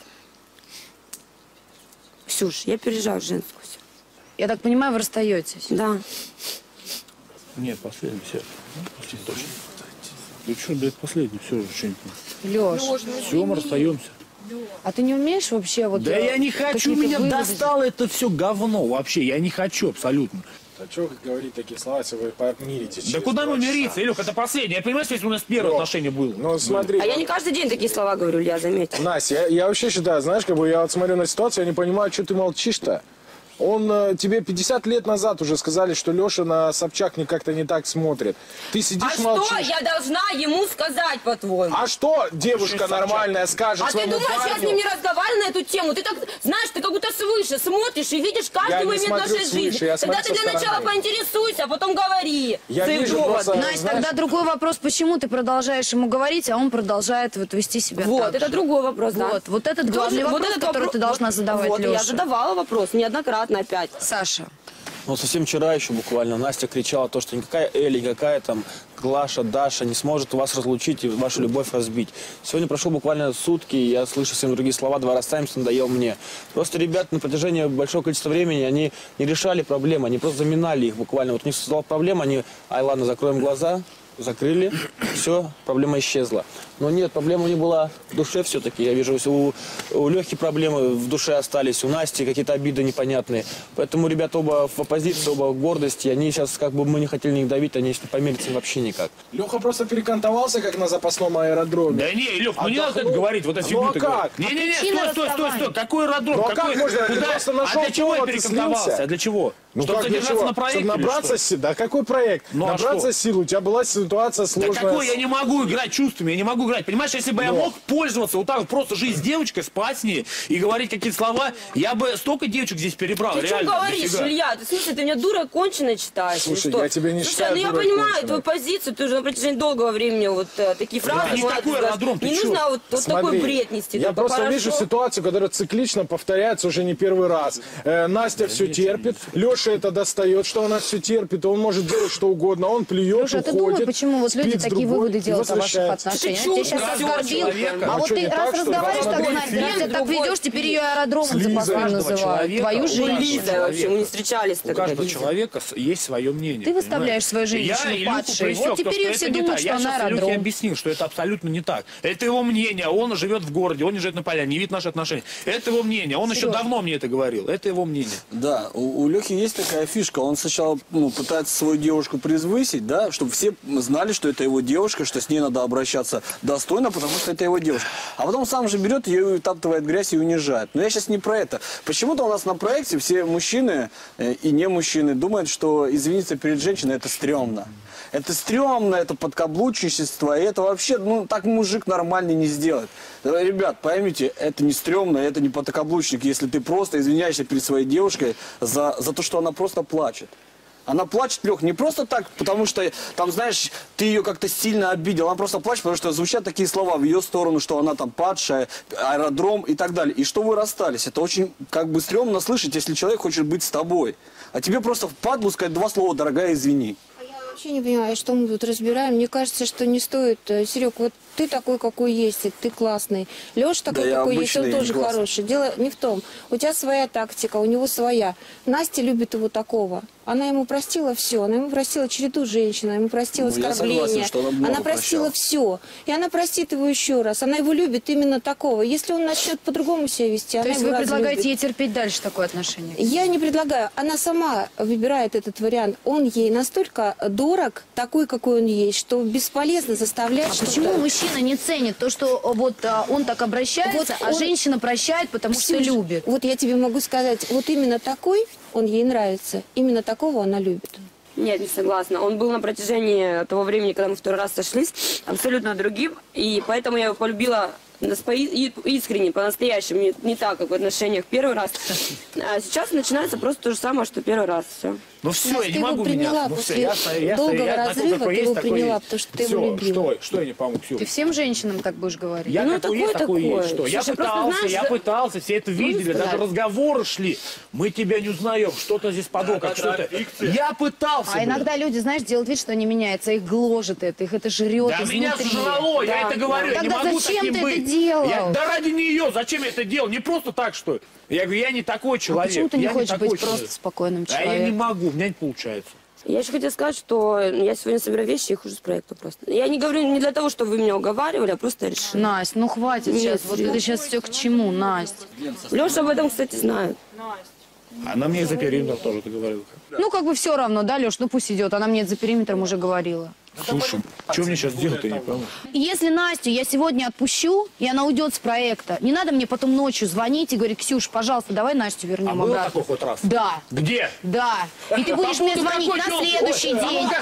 Ксюш, я переезжаю в женскую. Я так понимаю, вы расстаетесь? Да. Нет, последний, все. Последний точно. Ну что, блядь, последний, все уже что-нибудь. Леш, все, мы расстаемся. А ты не умеешь вообще вот... Да я не хочу, меня достало это все говно вообще, я не хочу абсолютно. А что говорить такие слова, если вы помиритесь? Да куда мы мириться, Илюх, это последнее. Я понимаю, что если у нас первое Лёх, отношение было. Ну смотри. А я не каждый день такие слова говорю, я заметил. Настя, я, я вообще считаю, знаешь, как бы я вот смотрю на ситуацию, я не понимаю, что ты молчишь-то. Он э, тебе пятьдесят лет назад уже сказали, что Леша на Собчак не как-то не так смотрит. Ты сидишь, а молчишь. А что я должна ему сказать, по-твоему? А что девушка нормальная скажет а своему парню? А ты думаешь, я с ним не разговариваю на эту тему? Ты так, знаешь, ты как будто свыше смотришь и видишь каждый я момент нашей свыше, жизни. я Тогда ты для стороны. начала поинтересуйся, а потом говори. Я вижу просто, Настя, знаешь... тогда другой вопрос, почему ты продолжаешь ему говорить, а он продолжает вот вести себя вот, так это же. другой вопрос, да. Вот, вот этот главный Тоже, вопрос, вот этот который вопрос, ты должна задавать вот, Леше. Я задавала вопрос неоднократно опять. Саша, Но совсем вчера еще буквально Настя кричала то, что никакая Эля, никакая там Глаша, Даша не сможет вас разлучить и вашу любовь разбить. Сегодня прошло буквально сутки, и я слышу совсем другие слова, два расстаемся, надоел мне. Просто ребята на протяжении большого количества времени, они не решали проблемы, они просто заминали их буквально. Вот у них создала проблема, они, ай ладно, закроем глаза, закрыли, все, проблема исчезла. Но нет, проблема не была в душе все-таки. Я вижу, у, у Лехи проблемы в душе остались, у Насти какие-то обиды непонятные. Поэтому ребята оба в оппозиции, оба в гордости. Они сейчас, как бы мы не хотели на них давить, они если помирятся вообще никак. Леха просто перекантовался, как на запасном аэродроме. Да не, Лех, ну не надо это говорить, вот это Ну а фигню. как? Не-не-не, стой, стой, стой, стой. Какой аэродром? Ну а как можно? Ты Куда? просто нашел А для чего я повод и перекантовался? слился. А для чего? Ну Чтобы как для задержаться чего? на проекте Чтобы или набраться что? сил. Да какой проект? Ну, а набраться что? сил. У тебя была ситуация Да сложная. какой? Я не могу играть чувствами, я не могу играть. Понимаешь, если бы я Но. мог пользоваться вот так вот, просто жить с девочкой, спать с ней и говорить какие-то слова, я бы столько девочек здесь перебрал. Ты что реально, говоришь, дофига. Илья? Ты, в смысле, ты меня дура конченая считаешь? или Слушай, что? я тебя не Слушай, считаю ну я дурой понимаю конченой. твою позицию, ты уже на протяжении долгого времени вот э, такие фразы. не вот, такой говоришь. аэродром, ты Не чё? нужно вот, вот Смотри, такой бред нести. Я только просто хорошо. вижу ситуацию, которая циклично повторяется уже не первый раз. Э, Настя все терпит, Леша это достает, что она все терпит, он может делать что угодно, он плюет, Леша, а ты уходит, думай, почему вот люди спит с такие другой выводы и делают о ваших возвращается. отношениях? Ты Я тебя чушь сейчас несёшь, оскорбил, человека. а Ну вот что, ты не раз так, что ли? разговариваешь, так, Должна знаешь, быть раз ты так другой ведешь, теперь ее аэродромом Слиза. запасным Каждого называют. человека, Твою у женщину. Лиза вообще, мы не встречались У тогда. каждого Лиза. человека с- есть свое мнение. Ты выставляешь понимаешь? свою Я женщину Илюху падшей. пресек, Вот то, теперь что все это не думают, так. что Я она сейчас Илюхе аэродром. объяснил, что это абсолютно не так. Это его мнение, он живет в городе, он не живет на поляне, не видит наши отношения. Это его мнение, он еще Серёж. давно мне это говорил, это его мнение. Да, у, у Лехи есть такая фишка. Он сначала ну, пытается свою девушку призвысить, да, чтобы все знали, что это его девушка, что с ней надо обращаться достойно, потому что это его девушка. А потом сам же берет ее и утаптывает в грязь и унижает. Но я сейчас не про это. Почему-то у нас на проекте все мужчины э, и не мужчины думают, что извиниться перед женщиной это стрёмно. Это стрёмно, это подкаблучничество, и это вообще, ну, так мужик нормальный не сделает. Ребят, поймите, это не стрёмно, это не подкаблучник, если ты просто извиняешься перед своей девушкой за, за то, что она просто плачет. Она плачет, Лех, не просто так, потому что, там, знаешь, ты ее как-то сильно обидел. Она просто плачет, потому что звучат такие слова в ее сторону, что она там падшая, аэродром и так далее. И что вы расстались. Это очень, как бы, стрёмно слышать, если человек хочет быть с тобой. А тебе просто впадлу сказать два слова, дорогая, извини. Я вообще не понимаю, что мы тут разбираем. Мне кажется, что не стоит. Серег, вот ты такой, какой есть, и ты классный. Леша такой, Да, какой есть, он обычный, я не тоже классный. хороший. Дело не в том. У тебя своя тактика, у него своя. Настя любит его такого. Она ему простила все. Она ему простила череду женщин, она ему простила Ну, я оскорбления. согласен, что она много простила прощала. все. И она простит его еще раз. Она его любит именно такого. Если он начнет по-другому себя вести, То она есть его вы предлагаете разлюбит. ей терпеть дальше такое отношение? Я не предлагаю. Она сама выбирает этот вариант. Он ей настолько дорог, такой, какой он есть, что бесполезно заставлять А что-то. почему мужчина не ценит то, что вот а, он так обращается, Вот а он- женщина прощает, потому что Ксюш, любит? Вот я тебе могу сказать, вот именно такой он ей нравится. Именно такого она любит. Нет, не согласна. Он был на протяжении того времени, когда мы второй раз сошлись, абсолютно другим. И поэтому я его полюбила нас- по- и- искренне, по-настоящему. Не, не так, как в отношениях первый раз. А сейчас начинается просто то же самое, что первый раз. Все. Ну все, Настя, я ты не его могу приняла меняться. Ну после все, я, стою, я, долгого стою, я такой, разрыва, какой ты есть, его такой приняла, есть. потому что ты Всё, его любила. Что, что я не помогу, Ксюша? Ты всем женщинам так будешь говорить? Я Ну, какой такой, есть, такой такой. есть. Что? Я Слушай, просто пытался, знаешь, я за- пытался, все это видели, сказать? даже разговоры шли. Мы тебя не узнаем, что-то здесь подобное, как что-то. Я пытался, А блин. иногда люди, знаешь, делают вид, что они меняются, их гложет это, их это жрет Да изнутри. меня сожрало, я Да. это говорю, я не Тогда могу зачем таким ты быть. это делал? Я- да ради нее, зачем я это делал? Не просто так, что ли? Я говорю, я не такой А человек. почему ты не я хочешь такой быть человек. просто спокойным А я не человеком? могу, у меня не получается. Я еще хотела сказать, что я сегодня собираю вещи и хожу с проекта просто. Я не говорю не для того, чтобы вы меня уговаривали, а просто решила. Настя, ну хватит Нет, сейчас. Вот серьезно. это сейчас все к чему, Настя? Леша об этом, кстати, знает. Она мне за периметр тоже это говорила. Ну, как бы все равно, да, Леш, ну пусть идет. Она мне за периметром уже говорила. Слушай, что мне сейчас делать, я не пойму. И если Настю я сегодня отпущу, и она уйдет с проекта, не надо мне потом ночью звонить и говорить: Ксюш, пожалуйста, давай Настю вернем А было обратно. такой хоть раз? Да. Где? Да. И ты будешь По мне поводу звонить какой на девушки? следующий Ой, по день.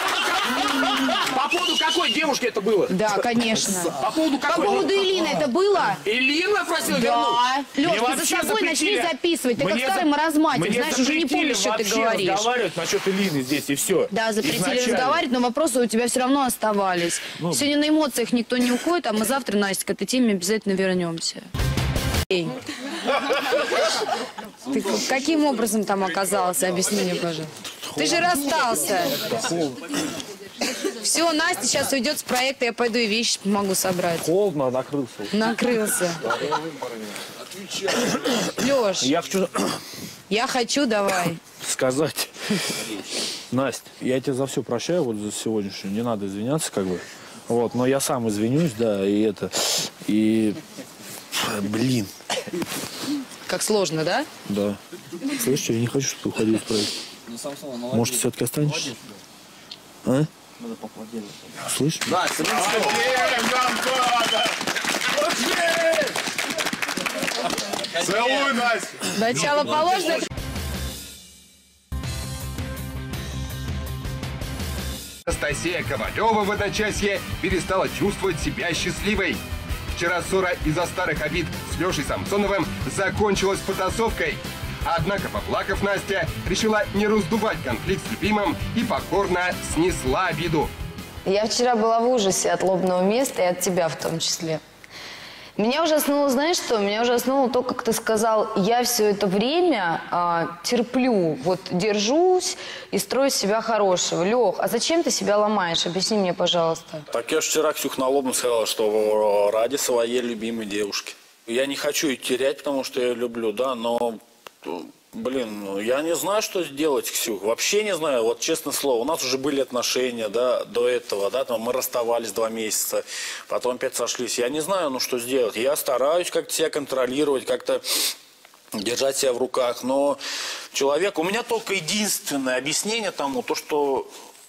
поводу По поводу какой девушки это было? Да, конечно. По поводу По какой? поводу Элины это было? Элина просила Да. вернуть? Лёш, Мне ты за вообще собой начни запретили- записывать. Ты как Мне старый за- маразматик, мне знаешь, уже не запретили помнишь, что ты вообще говоришь. разговаривать насчет Элины здесь и все. Да, запретили Изначально. разговаривать, но вопросы у тебя все равно оставались. Ну. Сегодня на эмоциях никто не уходит, а мы завтра, Настя, к этой теме обязательно вернемся. Эй. Ты каким образом там оказался? Объясни мне, пожалуйста. Ты же расстался. Все, Настя сейчас уйдет с проекта, я пойду и вещи помогу собрать. Холодно, накрылся. Накрылся. Леш, Я хочу я хочу, давай. сказать, Настя, я тебя за все прощаю, вот за сегодняшнюю, не надо извиняться, как бы. Вот, но я сам извинюсь, да, и это, и, блин. Как сложно, да? Да. Слышишь, я не хочу, чтобы ты уходил из проекта. Может, все-таки останешься? А? Слышь? Настя, Целуй, Настя! Начало положено. Анастасия Ковалева в одночасье перестала чувствовать себя счастливой. Вчера ссора из-за старых обид с Лешей Самсоновым закончилась потасовкой. Однако, поплакав, Настя решила не раздувать конфликт с любимым и покорно снесла обиду. Я вчера была в ужасе от лобного места и от тебя в том числе. Меня ужаснуло, знаешь что? Меня ужаснуло то, как ты сказал, я все это время а, терплю, вот держусь и строю из себя хорошего. Лех, а зачем ты себя ломаешь? Объясни мне, пожалуйста. Так я же вчера Ксюх на лобном сказала, что ради своей любимой девушки. Я не хочу ее терять, потому что я ее люблю, да, но... Блин, я не знаю, что сделать, Ксюх. Вообще не знаю, вот честное слово. У нас уже были отношения, да, до этого, да, там мы расставались два месяца, потом опять сошлись. Я не знаю, ну, что сделать. Я стараюсь как-то себя контролировать, как-то держать себя в руках, но человек... У меня только единственное объяснение тому, то, что...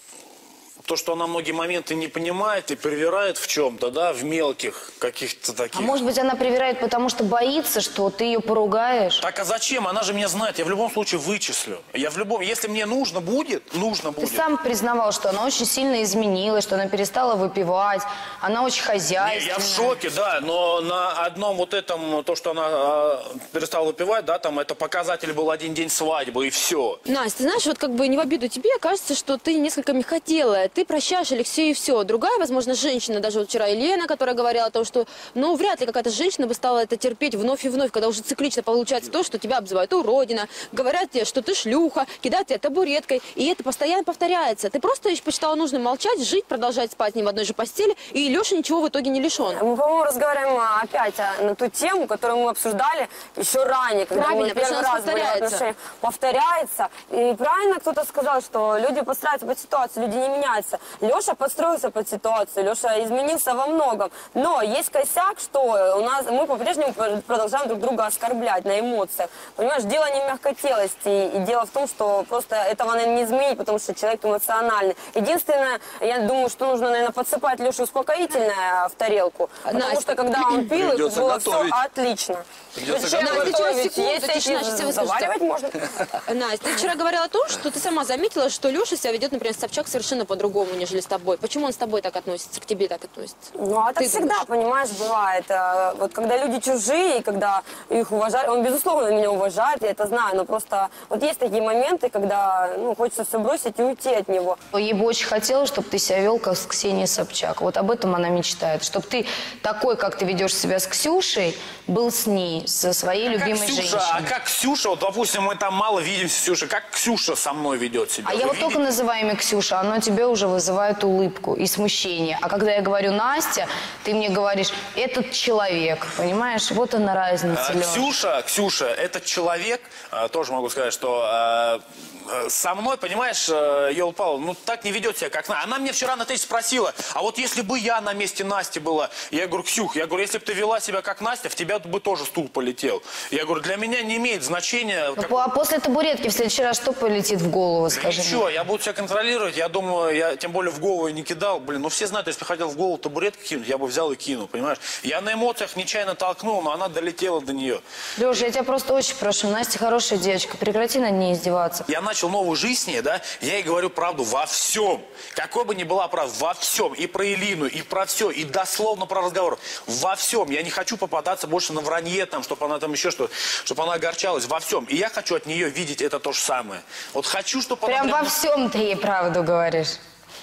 То, что она многие моменты не понимает и привирает в чем-то, да, в мелких каких-то таких. А может быть, она привирает, потому что боится, что ты ее поругаешь? Так а зачем? Она же меня знает. Я в любом случае вычислю. Я в любом... Если мне нужно будет, нужно будет. Ты сам признавал, что она очень сильно изменилась, что она перестала выпивать, она очень хозяйственная. Не, я в шоке, да, но на одном вот этом, то, что она а, перестала выпивать, да, там это показатель был один день свадьбы и все. Настя, ты знаешь, вот как бы не в обиду тебе, кажется, что ты несколько не хотела. Ты прощаешь Алексею и все. Другая, возможно, женщина, даже вот вчера Елена, которая говорила о том, что, ну, вряд ли какая-то женщина бы стала это терпеть вновь и вновь, когда уже циклично получается то, что тебя обзывают уродина, говорят тебе, что ты шлюха, кидают тебя табуреткой, и это постоянно повторяется. Ты просто посчитала нужным молчать, жить, продолжать спать с ним в одной же постели, и Леша ничего в итоге не лишен. Мы, по-моему, разговариваем опять на ту тему, которую мы обсуждали еще ранее, когда Правильно, мы первый раз были в отношениях. Повторяется. И правильно кто-то сказал, что люди подстраиваются под ситуацию, люди не меняются. Леша подстроился под ситуацию, Леша изменился во многом. Но есть косяк, что у нас мы по-прежнему продолжаем друг друга оскорблять на эмоциях. Понимаешь, дело не в мягкотелости. И дело в том, что просто этого, наверное, не изменить, потому что человек эмоциональный. Единственное, я думаю, что нужно, наверное, подсыпать Леше успокоительное в тарелку. Потому Настя, что когда он пил, это было готовить. все отлично. Придется Зачем готовить. готовить? Секунду, Есть тишина, такие, сейчас я выскажу. заваривать можно. Настя, ты вчера говорила о том, что ты сама заметила, что Леша себя ведет, например, Собчак совершенно по-другому, нежели с тобой. Почему он с тобой так относится, к тебе так относится? Ну, а так всегда, понимаешь, бывает. А, Вот когда люди чужие, и когда их уважают, он, безусловно, меня уважает, я это знаю, но просто вот есть такие моменты, когда, ну, хочется все бросить и уйти от него. Ей бы очень хотелось, чтобы ты себя вел, как с Ксенией Собчак. Вот об этом она мечтает. Чтобы ты такой, как ты ведешь себя с Ксюшей, был с ней, со своей Как любимой Ксюша, женщиной. а как Ксюша, вот, допустим, мы там мало видимся с Ксюшей, как Ксюша со мной ведет себя? А Вы я вот видите? только называю имя Ксюша, оно тебе уже вызывает улыбку и смущение. А когда я говорю Настя, ты мне говоришь, этот человек, понимаешь? Вот она разница, А, Лёш. Ксюша, Ксюша, этот человек, а, тоже могу сказать, что а, а, со мной, понимаешь, Ёл Павлов, ну так не ведет себя, как она. Она мне вчера на тесте спросила, а вот если бы я на месте Насти была, я говорю, Ксюх, я говорю, если бы ты вела себя как Настя, в тебя бы тоже стул полетел. Я говорю, для меня не имеет значения... Ну, как... А после табуретки в следующий раз что полетит в голову, скажи мне? Ничего, я буду себя контролировать, я думаю, я тем более в голову не кидал, блин, ну все знают, если бы хотел в голову табуретку кинуть, я бы взял и кинул, понимаешь? Я на эмоциях нечаянно толкнул, но она долетела до нее. Леша, я тебя просто очень прошу, Настя хорошая девочка, прекрати над ней издеваться. Я начал новую жизнь с ней, да, я ей говорю правду во всем. Какой бы ни была правда, во всем. И про Элину, и про все, и дословно про разговор. Во всем. Я не хочу попадаться больше на вранье, там, чтобы она там еще что, чтобы она огорчалась. Во всем. И я хочу от нее видеть это то же самое. Вот хочу, чтобы Прям она... во всем ты ей правду говоришь.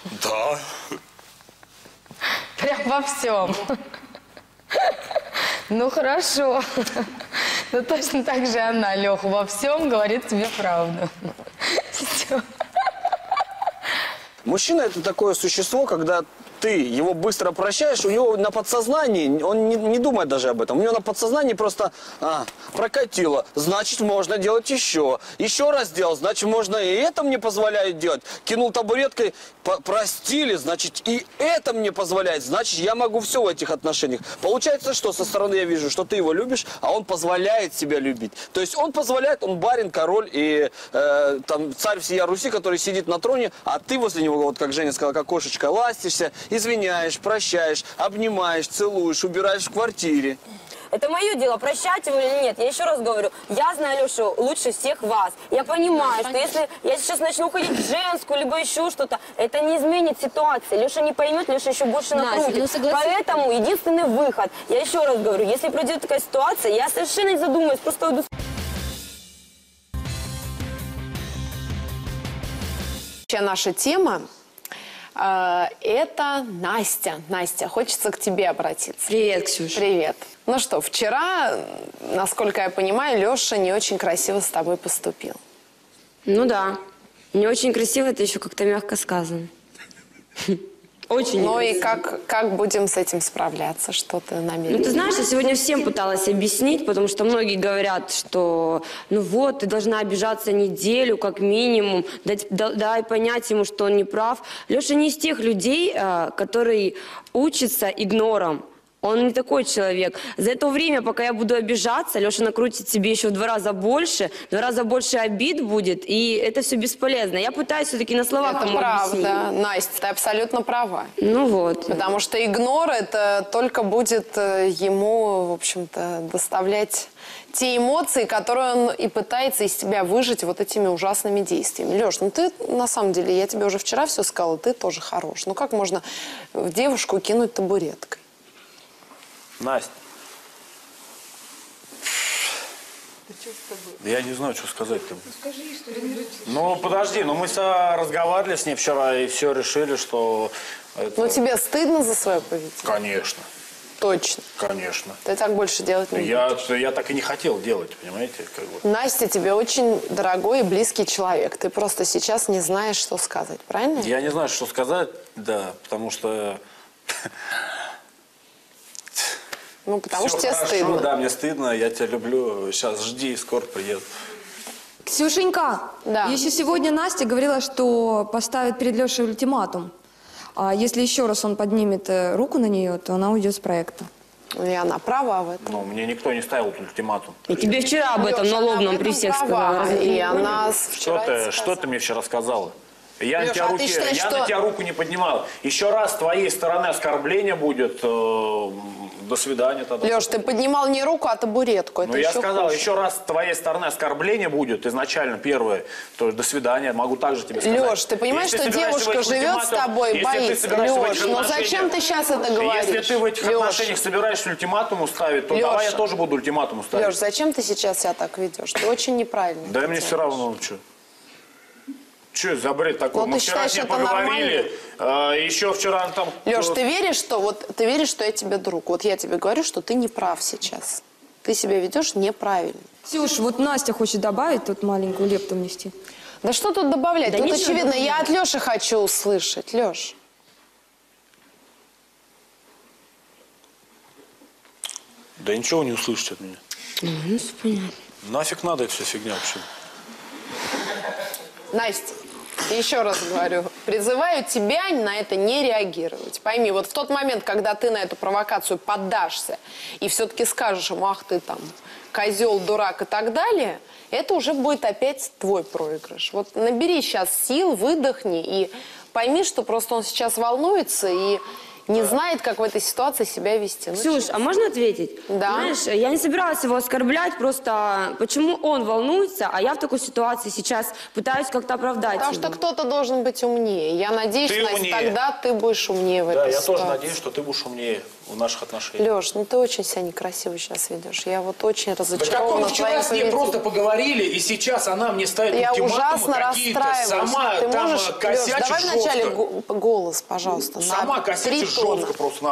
Да. Прям во всем. Ну хорошо. Но точно так же она, Леха, во всем говорит тебе правду. Всё. Мужчина – это такое существо, когда ты его быстро прощаешь, у него на подсознании, он не, не думает даже об этом, у него на подсознании просто а, прокатило, значит, можно делать еще. Еще раз сделал, значит, можно и это мне позволяет делать. Кинул табуреткой, простили, значит, и это мне позволяет, значит, я могу все в этих отношениях. Получается, что со стороны я вижу, что ты его любишь, а он позволяет себя любить. То есть он позволяет, он барин, король и э, там царь всея Руси, который сидит на троне, а ты возле него, вот как Женя сказала, как кошечка, ластишься, извиняешь, прощаешь, обнимаешь, целуешь, убираешь в квартире. Это мое дело, прощать его или нет. Я еще раз говорю, я знаю Лешу лучше всех вас. Я понимаю, что если я сейчас начну ходить в женскую, либо еще что-то, это не изменит ситуацию. Леша не поймет, Леша еще больше накрутит. ну согласись. Поэтому единственный выход, я еще раз говорю, если пройдет такая ситуация, я совершенно не задумаюсь, просто уйду. Наша тема э, это Настя. Настя, хочется к тебе обратиться. Привет, Ксюша. Привет. Ну что, вчера, насколько я понимаю, Леша не очень красиво с тобой поступил. Ну да. Не очень красиво, это еще как-то мягко сказано. Очень Ну некрасиво. и как, как будем с этим справляться? Что ты намерена? Ну, ты знаешь, я сегодня всем пыталась объяснить, потому что многие говорят, что ну вот, ты должна обижаться неделю, как минимум, дать, да- дай понять ему, что он не прав. Леша не из тех людей, э, которые учатся игнором. Он не такой человек. За это время, пока я буду обижаться, Леша накрутит себе еще в два раза больше, в два раза больше обид будет, и это все бесполезно. Я пытаюсь все-таки на словах Это ему объяснить. правда, Настя, ты абсолютно права. Ну вот. Потому что игнор это только будет э, ему, в общем-то, доставлять те эмоции, которые он и пытается из тебя выжить вот этими ужасными действиями. Леш, ну ты, на самом деле, я тебе уже вчера все сказала, ты тоже хорош. Ну как можно в девушку кинуть табуреткой? Настя. Я не знаю, что сказать-то. Скажи, что ли. Ну, подожди, ну мы с разговаривали с ней вчера и все решили, что... Это... Ну тебе стыдно за свое поведение? Конечно. Точно. Конечно. Ты так больше делать не Я, будешь. я так и не хотел делать, понимаете? Как бы. Настя тебе очень дорогой и близкий человек. Ты просто сейчас не знаешь, что сказать, правильно? Я не знаю, что сказать, да, потому что... Ну, потому Всё что тебе хорошо, стыдно. Да, мне стыдно, я тебя люблю. Сейчас жди, скоро приеду. Ксюшенька, Да. еще сегодня Настя говорила, что поставит перед Лешей ультиматум. А если еще раз он поднимет э, руку на нее, то она уйдет с проекта. И она права в этом. Ну, мне никто не ставил ультиматум. И тебе вчера об этом Лёша, на она лобном в при этом всех права. сказала. И она с- Что вчера ты, это что ты мне вчера сказала? Я, на Лёша, тебя, а ты руки, считаешь, я что- на тебя руку не поднимал. Еще раз с твоей стороны оскорбление будет. э, до свидания тогда. Леш, ты поднимал не руку, а табуретку. Это Ну, я еще сказал, хуже. еще раз с твоей стороны оскорбление будет, изначально первое, то до свидания, могу также тебе сказать. Леш, ты понимаешь, Если что ты собираешься девушка в этих живет с ультиматум- тобой, если ты боится? собираешься в этих Леш, ну отношениях- зачем ты сейчас это говоришь? Если ты в этих Леш, отношениях собираешься ультиматум ставить, то Леша. давай я тоже буду ультиматум ставить. Леш, зачем ты сейчас себя так ведешь? Ты очень неправильно. Да это мне делаешь. все равно, что. Что за бред такой? Ну, Мы ты вчера считаешь, с ней это поговорили, а, еще вчера там... Леш, ты веришь, что вот ты веришь, что я тебе друг? Вот я тебе говорю, что ты не прав сейчас. Ты себя ведешь неправильно. Ксюш, вот Настя хочет добавить тут маленькую лепту внести. Да что тут добавлять? Да тут ничего очевидно, добавлять. я от Леши хочу услышать. Леш. Да ничего не услышите от меня. Ну, все понятно. Нафиг надо эта вся фигня вообще. Настя, еще раз говорю, призываю тебя на это не реагировать. Пойми, вот в тот момент, когда ты на эту провокацию поддашься и все-таки скажешь ему, ах ты там, козел, дурак и так далее, это уже будет опять твой проигрыш. Вот набери сейчас сил, выдохни и пойми, что просто он сейчас волнуется и не знает, как в этой ситуации себя вести. Ну, Ксюш, а можно ответить? Да. Знаешь, я не собиралась его оскорблять, просто почему он волнуется, а я в такой ситуации сейчас пытаюсь как-то оправдать Потому его. что кто-то должен быть умнее. Я надеюсь, Ты Настя, умнее. тогда ты будешь умнее в Да, этой я ситуации. тоже надеюсь, что ты будешь умнее в наших отношениях. Леш, ну ты очень себя некрасиво сейчас ведешь. Я вот очень Да как мы разочарована вчера твоим с ней поведением. просто поговорили, и сейчас она мне ставит Я ультиматумы ужасно какие-то. расстраиваюсь. Сама Ты там можешь, Леш, косячит давай жестко. вначале го- голос, пожалуйста. Сама на косячит три жестко тона. просто-напросто. И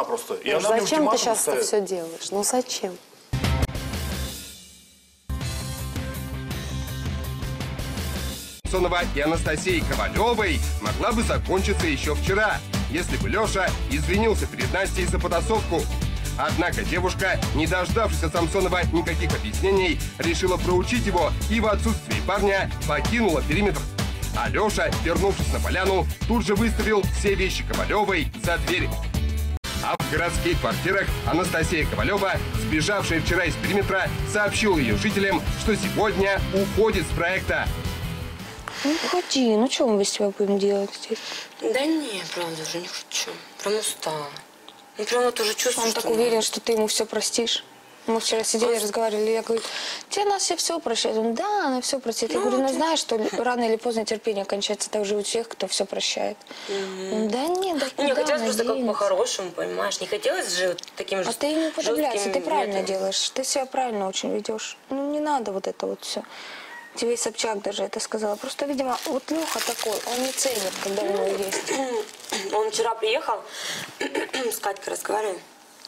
Леш, она мне зачем ты ультиматум сейчас это ставит. все делаешь? Ну зачем? Самсонова и Анастасии Ковалевой могла бы закончиться еще вчера, если бы Леша извинился перед Настей за потасовку. Однако девушка, не дождавшись от Самсонова никаких объяснений, решила проучить его и в отсутствие парня покинула периметр. А Леша, вернувшись на поляну, тут же выставил все вещи Ковалевой за дверь. А в городских квартирах Анастасия Ковалева, сбежавшая вчера из периметра, сообщила ее жителям, что сегодня уходит с проекта. Ну, ходи, ну что мы без тебя будем делать здесь? Да не, правда, уже не хочу. Прям устала. Ну, прям вот уже чувствую, Он что... так уверен, что ты ему все простишь. Мы вчера сидели, Он... разговаривали, я говорю, тебе нас все все прощает. Он, да, она все простит. Я ну, говорю, ну знаешь, что рано или поздно терпение кончается так же у тех, кто все прощает. Mm-hmm. Он, да нет, да куда, не хотелось просто надеемся. Как по-хорошему, понимаешь? Не хотелось же таким же. А ты не уподобляйся, ты правильно методом. делаешь. Ты себя правильно очень ведешь. Ну не надо вот это вот все. Тебе и Собчак даже это сказала. Просто, видимо, вот Леха такой, он не ценит, когда у него есть. Он вчера приехал, с Катькой разговаривал.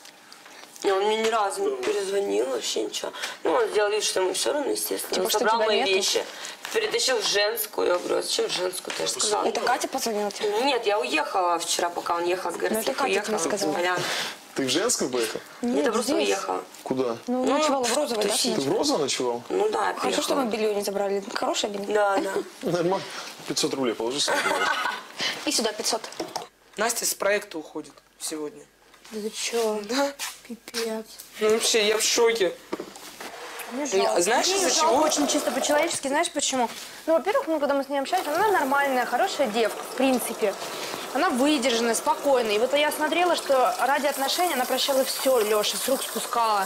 И он мне ни разу не перезвонил, вообще ничего. Ну, он сделал вид, что ему все равно, естественно. Типа, он собрал мои нету? вещи, перетащил в женскую. Я говорю, а зачем в женскую? Ты же сказала. Это Катя позвонила тебе? Нет, я уехала вчера, пока он ехал с городских. Ну, это Катя тебе сказала. Ты в женскую поехал? Нет, я просто здесь. уехала. Куда? Ну, ну ночевала в Розовой, да? Ты в Розово ночевал? Ну да, я Хорошо, что мы белье не забрали. Хорошее белье? Да, да. Нормально. пятьсот рублей положи. И сюда пятьсот. Настя с проекта уходит сегодня. Да ты чё? Да. Пипец. Ну вообще, я в шоке. Мне жалко. Знаешь, Мне из-за жалко чего? очень чисто по-человечески. Знаешь почему? Ну, во-первых, ну, когда мы с ней общаемся, она нормальная, хорошая девка, в принципе. Она выдержанная, спокойная. И вот я смотрела, что ради отношений она прощала все, Леша, с рук спускала.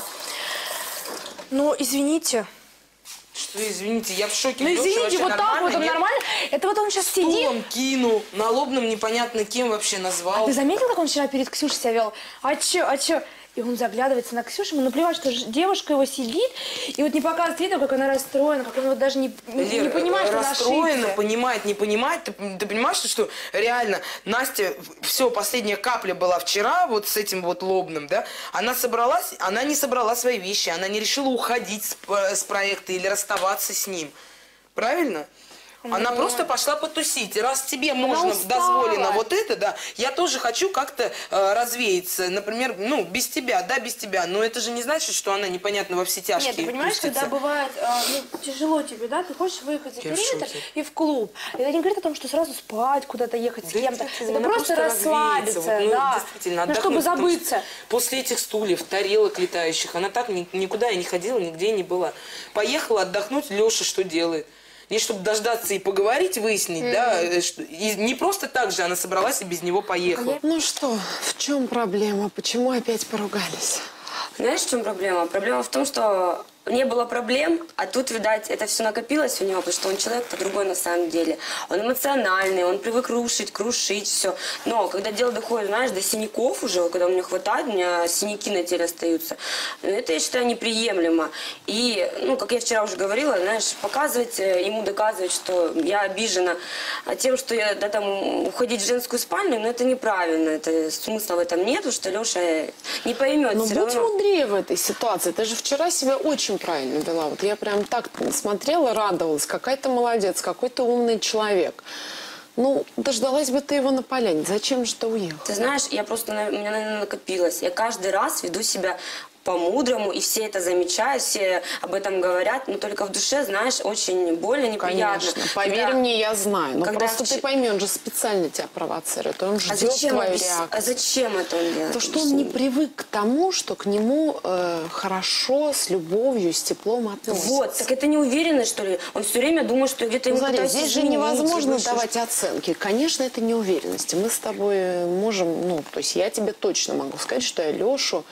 Ну, извините. Что, извините, я в шоке. Ну, Леша извините, вообще вот так вот он нет? нормально. Это вот он сейчас Стулом сидит. кинул, на лобном непонятно кем вообще назвал. А ты заметил, как он вчера перед Ксюшей себя вел? А чё, а чё? И он заглядывается на Ксюшу, ему наплевать, что девушка его сидит, и вот не показывает видно, как она расстроена, как он вот даже не, не, не понимает, что она расстроена, ошибся. понимает, не понимает. Ты, ты понимаешь, что, что реально Настя, все, последняя капля была вчера, вот с этим вот лобным, да, она собралась, она не собрала свои вещи, она не решила уходить с, с проекта или расставаться с ним. Правильно? Она Ну. просто пошла потусить. И раз тебе Она можно, устала. дозволено вот это, да, я тоже хочу как-то э, развеяться. Например, ну, без тебя, да, без тебя. Но это же не значит, что она непонятно во все тяжкие Нет, ты понимаешь, пустится. когда бывает э, ну, тяжело тебе, да, ты хочешь выехать за Я в периметр шоке. и в клуб. Это не говорит о том, что сразу спать, куда-то ехать с Да кем-то. действительно, Это она просто развеется. расслабиться, Вот, ну, да. действительно, Ну, чтобы отдохнуть, потому что забыться. После этих стульев, тарелок летающих, она так ни- никуда и не ходила, нигде не была. Поехала отдохнуть, Леша что делает? Не чтобы дождаться и поговорить, выяснить, да, э, что- и не просто так же она собралась и без него поехала. Ну что, в чем проблема? Почему опять поругались? Знаешь, в чем проблема? Проблема в том, что не было проблем, а тут, видать, это все накопилось у него, потому что он человек-то другой на самом деле. Он эмоциональный, он привык рушить, крушить, все. Но когда дело доходит, знаешь, до синяков уже, когда у меня хватает, у меня синяки на теле остаются, это, я считаю, неприемлемо. И, ну, как я вчера уже говорила, знаешь, показывать ему, доказывать, что я обижена тем, что я, да, там, уходить в женскую спальню, но это неправильно, это смысла в этом нету, что Леша не поймет. Но все будь равно. мудрее в этой ситуации. Ты же вчера себя очень правильно вела. Вот я прям так смотрела, радовалась. Какая ты молодец, какой ты умный человек. Ну, дождалась бы ты его на поляне. Зачем же ты уехал? Ты знаешь, я просто, у меня, наверное, накопилось. Я каждый раз веду себя по-мудрому, и все это замечают, все об этом говорят, но только в душе, знаешь, очень больно, неприятно. Конечно. Поверь Когда- мне, я знаю. Но когда просто в- ты пойми, он же специально тебя провоцирует. Он А ждет зачем, твою объяс- реакцию. а зачем это он делает? То, что он не привык к тому, что к нему э, хорошо, с любовью, с теплом относятся. Вот, так это неуверенность, что ли? Он все время думает, что я где-то Ну, ему смотри, пытаюсь здесь же изменить, невозможно либо еще давать оценки. Конечно, это неуверенность. Мы с тобой можем, ну, то есть я тебе точно могу сказать, что я Лешу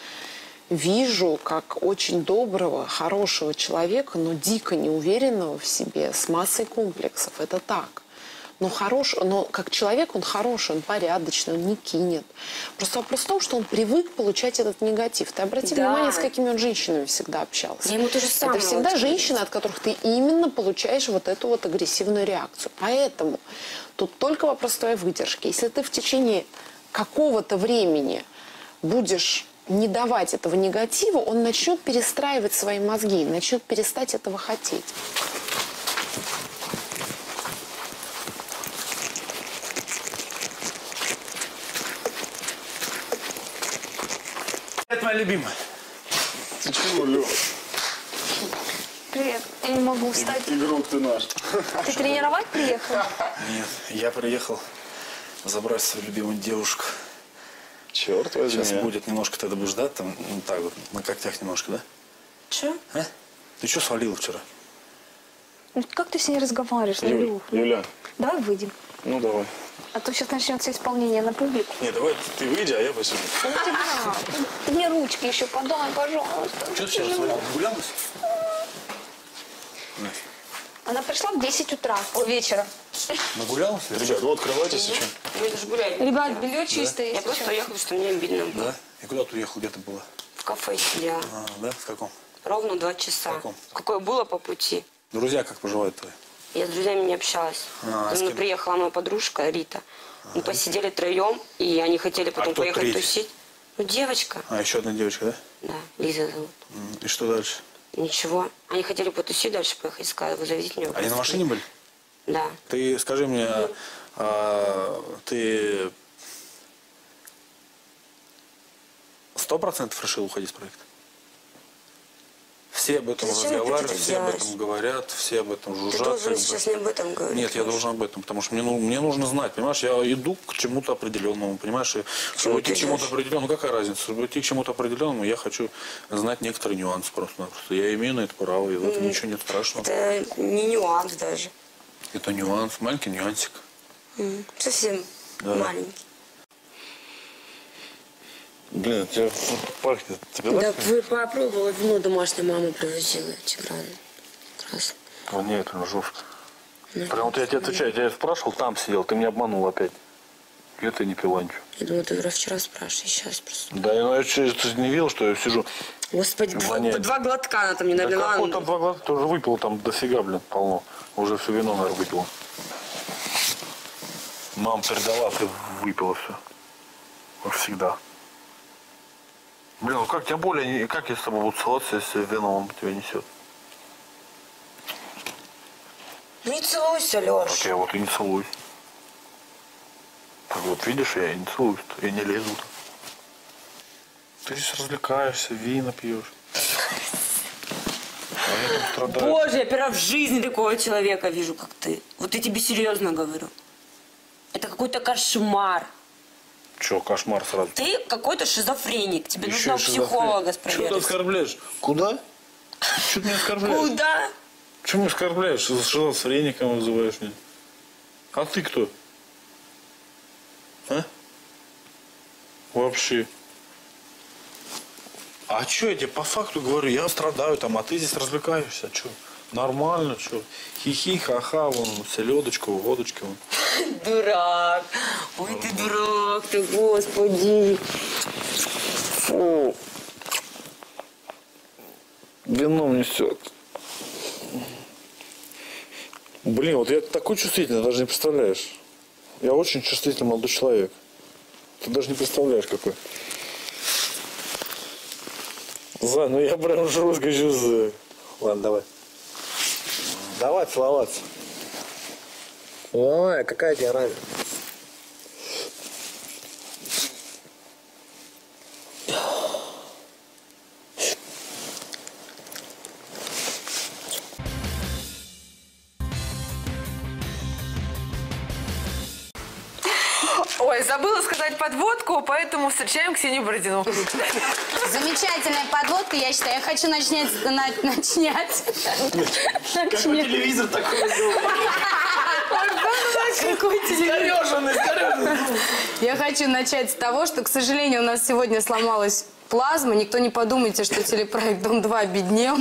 вижу как очень доброго, хорошего человека, но дико неуверенного в себе, с массой комплексов. Это так. Но, хорош, но как человек он хороший, он порядочный, он не кинет. Просто вопрос в том, что он привык получать этот негатив. Ты обрати Да. внимание, с какими он женщинами всегда общался. Я ему то же самое Это всегда вот женщины, от которых ты именно получаешь вот эту вот агрессивную реакцию. Поэтому тут только вопрос твоей выдержки. Если ты в течение какого-то времени будешь не давать этого негатива, он начнет перестраивать свои мозги, начнет перестать этого хотеть. моя любимая. Ты чего, Лёш? Привет. Я не могу встать. Игрок ты наш. Ты тренировать приехал? Нет, я приехал забрать свою любимую девушку. Черт возьми. Сейчас будет немножко, тогда будешь ждать, там, ну, так вот, на когтях немножко, да? Че? А? Ты что свалила вчера? Ну, как ты с ней разговариваешь, Юль, Илюх? Юля, Давай выйдем. ну давай. А то сейчас начнется исполнение на публику. Не, давай ты выйди, а я посижу. Ну, тебя, ты, ты мне ручки еще подай, пожалуйста. Что ты вчера свалила? Гулялась? Она пришла в десять утра, о, вечера. Нагулялась? Ребят, вот открывайтесь сейчас. Мы даже гуляли. Ребят, белье чистое. Я если просто что. уехала, что мне обидно. Да? И куда ты уехал? Где ты была? В кафе сидела. А, да? В каком? Ровно два часа. В каком? Какое было по пути. Друзья как поживают твои? Я с друзьями не общалась. А, За с мной кем? приехала моя подружка Рита. Мы посидели троем, и они хотели потом кто поехать третий? тусить. Ну, девочка. А, еще одна девочка, да? Да, Лиза зовут. М, И что дальше? Ничего. Они хотели потусить, дальше поехать. Сказали, вы завезите меня. в Они на Москву. машине были? Да. Ты скажи мне, а, ты сто процентов решил уходить с проекта? Все об этом Зачем ты разговаривают, это все об делаешь? этом говорят, все об этом Ты жужжат. должен как бы. сейчас не об этом говорить. Нет, я должен об этом, потому что мне, ну, мне нужно знать, понимаешь, я иду к чему-то определенному, понимаешь, и чтобы идти ты к чему-то идешь? определенному, ну какая разница, чтобы идти к чему-то определенному, я хочу знать некоторые нюансы просто-напросто. Я имею на это право, и в этом М, ничего нет страшного. Это не нюанс даже. Это нюанс, маленький нюансик. М, Совсем Да. маленький. Блин, тебя пахнет. Тебе Да, так? вы попробовала вино домашней мама привозила. Тигран. Красный. О, нет, это жестко. Ну, Прям вот я тебе отвечаю, я тебя спрашивал, там сидел, ты меня обманул опять. И это не пила ничего. Я думала, ты вчера спрашиваешь, сейчас просто. Да, я, ну, я че- ты же не видел, что я сижу. Господи, два, Воняет. два глотка она там не Да налила. какой там два глаза, ты уже выпил там дофига, блин, полно. Уже все вино, наверное, выпила. Мам передала, ты выпила все. Как всегда. Блин, ну как, тем более, не- как я с тобой буду целоваться, если вино он тебя несет? Ну не целуйся, Так Леш. я вот и не целуюсь. Так вот, видишь, я и не целуюсь, я не лезу. Ты здесь развлекаешься, вина пьешь. А я там страдаю. Боже, я первый раз в жизни такого человека вижу, как ты. Вот я тебе серьезно говорю. Это какой-то кошмар. Че, кошмар сразу? Ты какой-то шизофреник. Тебе Еще нужно у и шизофрения. психолога Че ты спроверить. оскорбляешь? Куда? Че ты меня оскорбляешь? Куда? Чем оскорбляешь? С шизофреником вызываешь меня. А ты кто? А? Вообще. А что я тебе по факту говорю? Я страдаю там, а ты здесь развлекаешься. Что? Нормально, что? Хихи, ха-ха, вон, селедочку, водочку. Вон. Дурак. Ой, ты дурак, ты, господи. Фу. Вином несет. Блин, вот я такой чувствительный, даже не представляешь. Я очень чувствительный молодой человек. Ты даже не представляешь, какой. За, ну я прям жестко чувствую. Ладно, давай. Давай целоваться. Ой, какая тебе разница? Ой, забыла сказать подводку, поэтому встречаем Ксению Бородину. Замечательная подводка, я считаю. Я хочу начать... На, начать. Какой телевизор такой был? Какой телевизор? Искореженный, искореженный. Я хочу начать с того, что, к сожалению, у нас сегодня сломалась плазма. Никто не подумайте, что телепроект «Дом-два» обеднел.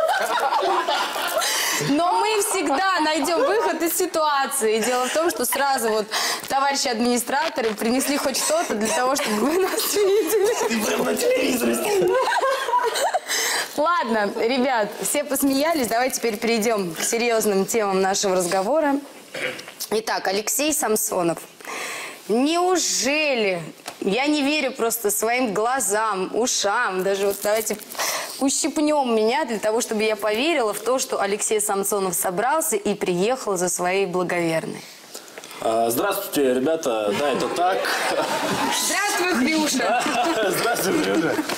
Но мы всегда найдем выход из ситуации. И дело в том, что сразу вот товарищи администраторы принесли хоть что-то для того, чтобы вы нас видели. Ты прям на телевизоре. Ладно, ребят, все посмеялись. Давайте теперь перейдем к серьезным темам нашего разговора. Итак, Алексей Самсонов. Неужели? Я не верю просто своим глазам, ушам. Даже вот давайте ущипнем меня для того, чтобы я поверила в то, что Алексей Самсонов собрался и приехал за своей благоверной. А, Здравствуйте, ребята. Да, это так. Здравствуй, Хрюша. Здравствуй, Хрюша.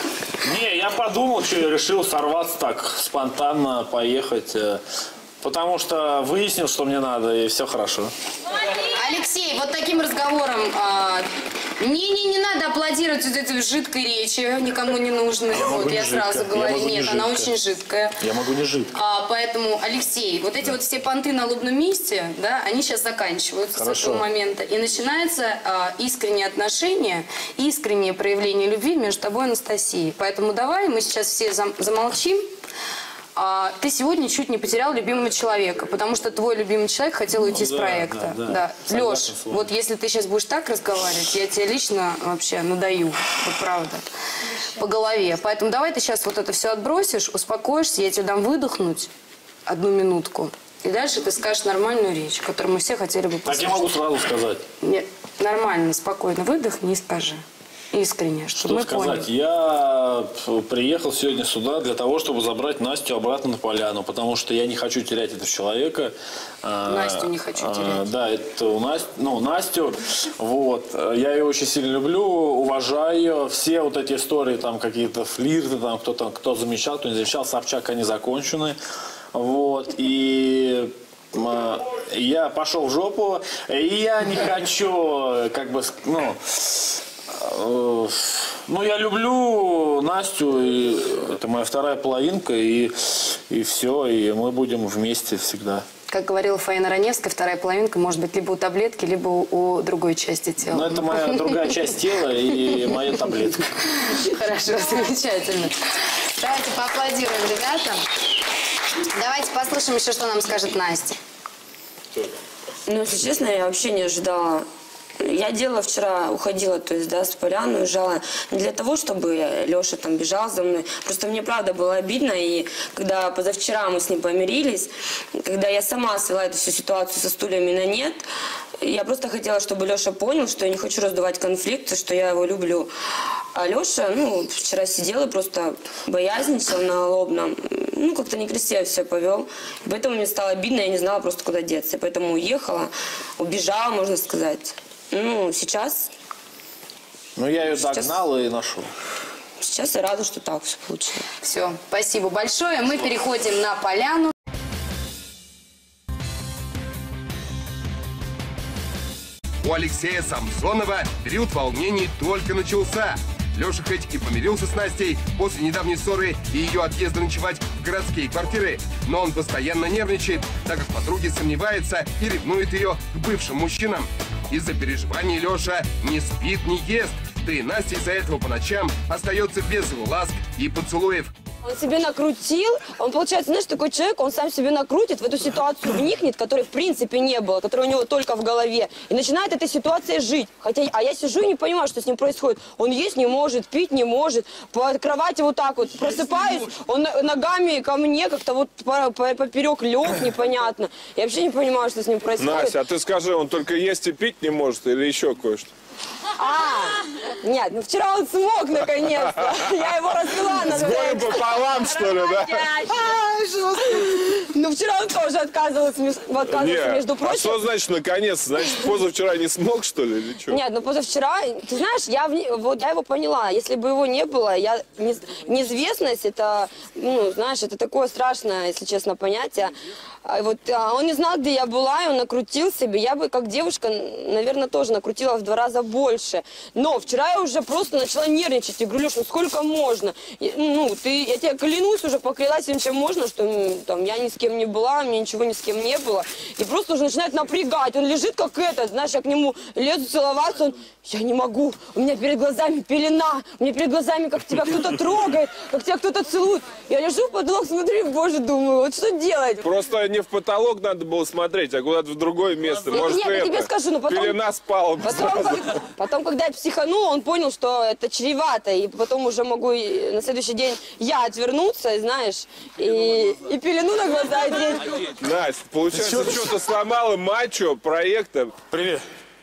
Не, я подумал, что я решил сорваться так спонтанно, поехать. э, Потому что выяснил, что мне надо, и все хорошо. Алексей, вот таким разговором а, не, не, не надо аплодировать вот этой жидкой речи, никому не нужно. Я вот могу я не сразу жидко. говорю, Я могу не нет, она жидко. очень жидкая. Я могу не жить. А, поэтому, Алексей, вот эти вот все понты на лобном месте, да, они сейчас заканчиваются Хорошо. с этого момента. И начинается а, искреннее отношение, искреннее проявление любви между тобой и Анастасией. Поэтому давай мы сейчас все зам- замолчим. А, ты сегодня чуть не потерял любимого человека, потому что твой любимый человек хотел уйти Ну, с да, проекта. да, да. Согласен Леш, с вами. вот если ты сейчас будешь так разговаривать, я тебе лично вообще надаю, вот правда, по голове. Поэтому давай ты сейчас вот это все отбросишь, успокоишься, я тебе дам выдохнуть одну минутку. И дальше ты скажешь нормальную речь, которую мы все хотели бы послушать. Так я могу сразу сказать. Нет, нормально, спокойно выдохни и скажи. Искренне, чтобы Что мы сказать? поняли. Я приехал сегодня сюда для того, чтобы забрать Настю обратно на поляну, потому что я не хочу терять этого человека. Настю не хочу А, терять. Да, это у Насти, ну, Настю. Вот. Я ее очень сильно люблю, уважаю ее. Все вот эти истории, там какие-то флирты, там кто там, кто замечал, кто не замечал, Собчак, они закончены. Вот. И а, я пошел в жопу, и я не хочу, как бы, ну, э, ну, я люблю Настю, и это моя вторая половинка, и, и все, и мы будем вместе всегда. Как говорила Фаина Раневская, вторая половинка может быть либо у таблетки, либо у, у другой части тела. Но это моя другая часть тела и моя таблетка. Хорошо, замечательно. Давайте поаплодируем ребятам. Давайте послушаем еще, что нам скажет Настя. Ну, если честно, я вообще не ожидала. Я делала вчера, уходила, то есть, да, с поляны, уезжала не для того, чтобы Леша там бежал за мной. Просто мне, правда, было обидно. И когда позавчера мы с ним помирились, когда я сама свела эту всю ситуацию со стульями на нет, я просто хотела, чтобы Леша понял, что я не хочу раздувать конфликты, что я его люблю. А Леша, ну, вчера сидел и просто боязничал на лобном. Ну, как-то некрасиво все повел. И поэтому мне стало обидно, я не знала просто, куда деться. И поэтому уехала, убежала, можно сказать. Ну, сейчас... Ну, я ее Сейчас- догнал и нашел. Сейчас я рада, что так все получилось. Все, спасибо большое. Мы переходим на поляну. У Алексея Самсонова период волнений только начался. Леша хоть и помирился с Настей после недавней ссоры и ее отъезда ночевать в городские квартиры, но он постоянно нервничает, так как подруги сомневается и ревнует ее к бывшим мужчинам. Из-за переживаний Леша не спит, не ест. Да и Настя из-за этого по ночам остается без его ласк и поцелуев. Он себе накрутил, он, получается, знаешь, такой человек, он сам себе накрутит, в эту ситуацию вникнет, которой в принципе не было, которая у него только в голове, и начинает этой ситуацией жить. Хотя, а я сижу и не понимаю, что с ним происходит. Он есть не может, пить не может, по кровати вот так вот просыпаюсь, он ногами ко мне как-то вот по- по- поперек лег, непонятно. Я вообще не понимаю, что с ним происходит. Настя, а ты скажи, он только есть и пить не может или еще кое-что? А, нет, ну вчера он смог наконец-то. Я его развела на С горем пополам, что ли, да? А, жестко. Ну вчера он тоже отказывался, мес- отказывался, Не, между а прочим. что значит наконец? Значит, позавчера не смог, что ли, или что? Нет, ну позавчера, ты знаешь, я, в не- вот, я его поняла. Если бы его не было, я, не- неизвестность, это, ну, знаешь, это такое страшное, если честно, понятие. А вот, а он не знал, где я была, и он накрутил себе. Я бы, как девушка, наверное, тоже накрутила в два раза больше. Но вчера я уже просто начала нервничать. Я говорю, Леш, ну сколько можно? И, ну, ты, я тебе клянусь, уже поклялась им, чем можно, что м, там, я ни с кем не была, у меня ничего ни с кем не было. И просто уже начинает напрягать. Он лежит как этот, знаешь, я к нему лезу целоваться, он, я не могу, у меня перед глазами пелена, у меня перед глазами, как тебя кто-то трогает, как тебя кто-то целует. Я лежу в потолок, смотрю, боже, думаю, вот что делать? Просто не в потолок надо было смотреть, а куда-то в другое место. Нет, Может, нет, я это, тебе скажу, но потом- пелена спала бы Потом, сразу. как- потом, когда я психанул, он понял, что это чревато, и потом уже могу и на следующий день я отвернуться, знаешь, и, и пелену на глаза одеть. Настя, получается, что-то сломала мачо проекта. Привет.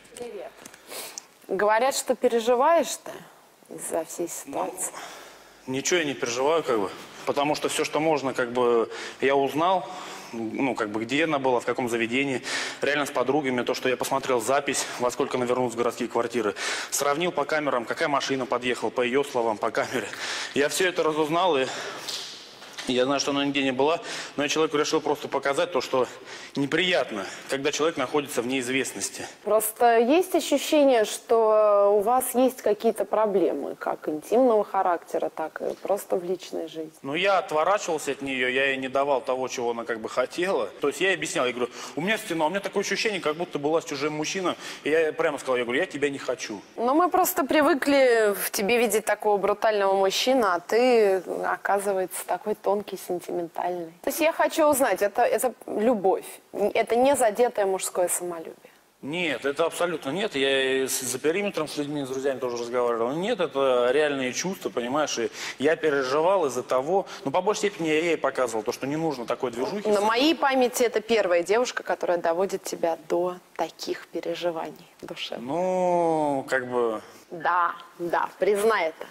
Говорят, что переживаешь ты из-за всей ситуации. Ничего я не переживаю, как бы. Потому что все, что можно, как бы, я узнал. ну, как бы, где она была, в каком заведении, реально с подругами, то, что я посмотрел запись, во сколько она вернулась в городские квартиры, сравнил по камерам, какая машина подъехала, по ее словам, по камере. Я все это разузнал, и я знаю, что она нигде не была, но я человеку решил просто показать то, что неприятно, когда человек находится в неизвестности. Просто есть ощущение, что у вас есть какие-то проблемы, как интимного характера, так и просто в личной жизни. Ну, я отворачивался от нее, я ей не давал того, чего она как бы хотела. То есть я ей объяснял, я говорю, у меня стена, у меня такое ощущение, как будто была с чужим мужчиной. И я прямо сказал, я говорю, я тебя не хочу. Но мы просто привыкли в тебе видеть такого брутального мужчину, а ты, оказывается, такой тонкий, сентиментальный. То есть я хочу узнать, это, это любовь, это не задетое мужское самолюбие. Нет, это абсолютно нет. Я и с- за периметром с людьми, с друзьями тоже разговаривал. Нет, это реальные чувства, понимаешь? И я переживал из-за того, ну, по большей степени я ей показывал, то, что не нужно такой движухи. На моей памяти это первая девушка, которая доводит тебя до таких переживаний душевных. Ну, как бы, Да, да, признай это.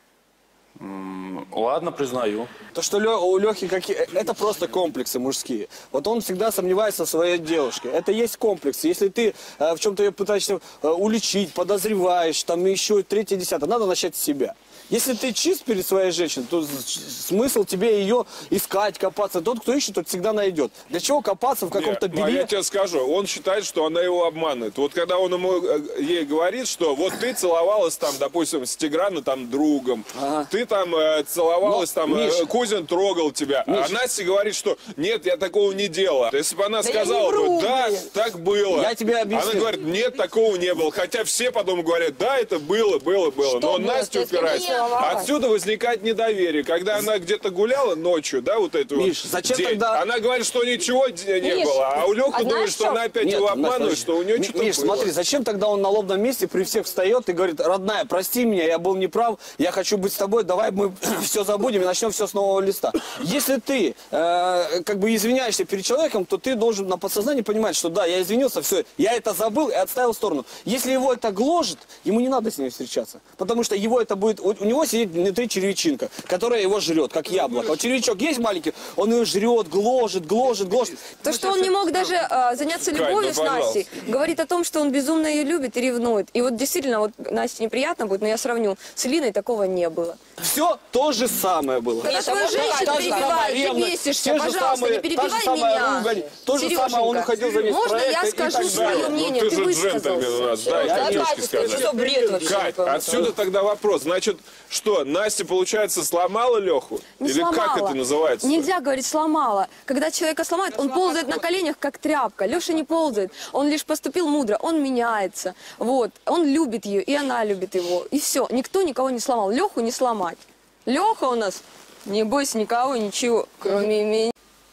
м, ладно, признаю. То, что Лё- у Лехи какие... это просто комплексы мужские. Вот он всегда сомневается в своей девушке. Это есть комплексы. Если ты э, в чем-то ее пытаешься э, уличить, подозреваешь, там еще третье, десятое, надо начать с себя. Если ты чист перед своей женщиной, то с- смысл тебе ее искать, копаться. Тот, кто ищет, тот всегда найдет. Для чего копаться в каком-то Не, ну, а белье? я тебе скажу, он считает, что она его обманывает. Вот когда он ему, э, ей говорит, что вот ты целовалась там, допустим, с Тиграном там другом, ты там э, целовалась Ну, там, э, Миш. Кузин трогал тебя, Миш. а Настя говорит, что нет, я такого не делала. Если бы она Да я не сказала, вру, бы, да, блин. так было. Я тебе объясню. Она говорит, нет, такого не было. Хотя все потом говорят, да, это было, было, было. Что Но он было? Настю То есть, упирается. когда я целовалась? Отсюда возникает недоверие. Когда она где-то гуляла ночью, да, вот эту Миш, вот зачем день, тогда- она говорит, что ничего не Миш, было. А у Лёха а думает, знаешь что что? она опять Нет, его Настя, обманывает, подожди. что у нее Ми- что-то Миш, было. смотри, зачем тогда он на лобном месте при всех встает и говорит, родная, прости меня, я был неправ, я хочу быть с тобой, давай мы все забудем и начнем все с нового листа. Если ты э, как бы извиняешься перед человеком, то ты должен на подсознании понимать, что да, я извинился, все, я это забыл и отставил в сторону. Если его это гложет, ему не надо с ним встречаться, потому что его это будет, у, у него сидит внутри червячинка, которая его жрет, как яблоко. Вот червячок есть маленький, он ее жрет, гложет, гложет, гложет. То, что он не мог даже а, заняться Кать, любовью ну, с Настей, пожалуйста. говорит о том, что он безумно ее любит и ревнует. И вот действительно, вот Насте неприятно будет, но я сравню, с Линой такого не было. Все то же самое было. Я твою женщину перебиваю, ты бесишься, пожалуйста, не перебивай меня. Ругань, то же Сереженька, самое, он уходил за место можно я проекта и скажу так свое далее. мнение? Ну, Ты ты же высказался. джентльмен у нас, дай Да, Катюшке Катя, сказать. это что, бред вообще Кать, какой-то? отсюда тогда вопрос. Значит, что, Настя, получается, сломала Леху? Не Или сломала. как это называется? Нельзя говорить сломала. Когда человека сломают, он ползает на коленях, как тряпка. Леша не ползает. Он лишь поступил мудро. Он меняется. Вот. Он любит ее, и она любит его. И все. Никто никого не сломал. Леху не сломать. Леха у нас, не бойся никого, ничего, кроме меня.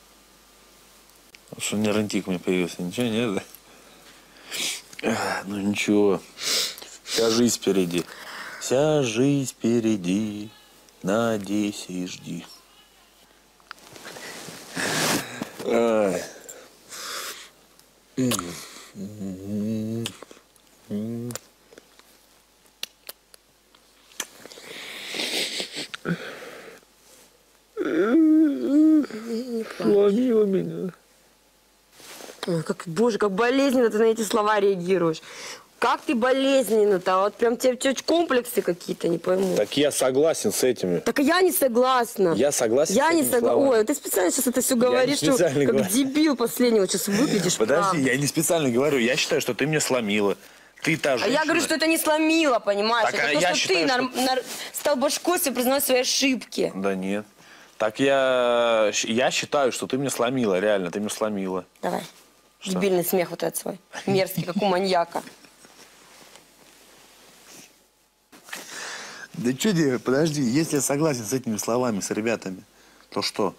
Что не рантик мне появился, ничего нет, да? Эх, ну ничего, вся жизнь впереди. Вся жизнь впереди, надейся и жди. Ай. Сломила меня. Ой, как, боже, как болезненно ты на эти слова реагируешь. Как ты болезненно-то? Вот прям тебе, тебе комплексы какие-то, не пойму. Так я согласен с этими. Так я не согласна. Я согласен Я с не этими согласна. словами. Ой, ты специально сейчас это все Я не говоришь, что специально как говорю. дебил последний. Вот сейчас выглядишь. Подожди, правда. я не специально говорю. Я считаю, что ты меня сломила. Ты та А женщина. я говорю, что это не сломило, понимаешь? Так, это а то, я что считаю, ты что- нар- нар- стал башкой себе признавать свои ошибки. Да нет. Так я, я считаю, что ты меня сломила, реально, ты меня сломила. Давай. Дебильный смех вот этот свой. Мерзкий, как у маньяка. Да что делать, подожди, если я согласен с этими словами, с ребятами, то что?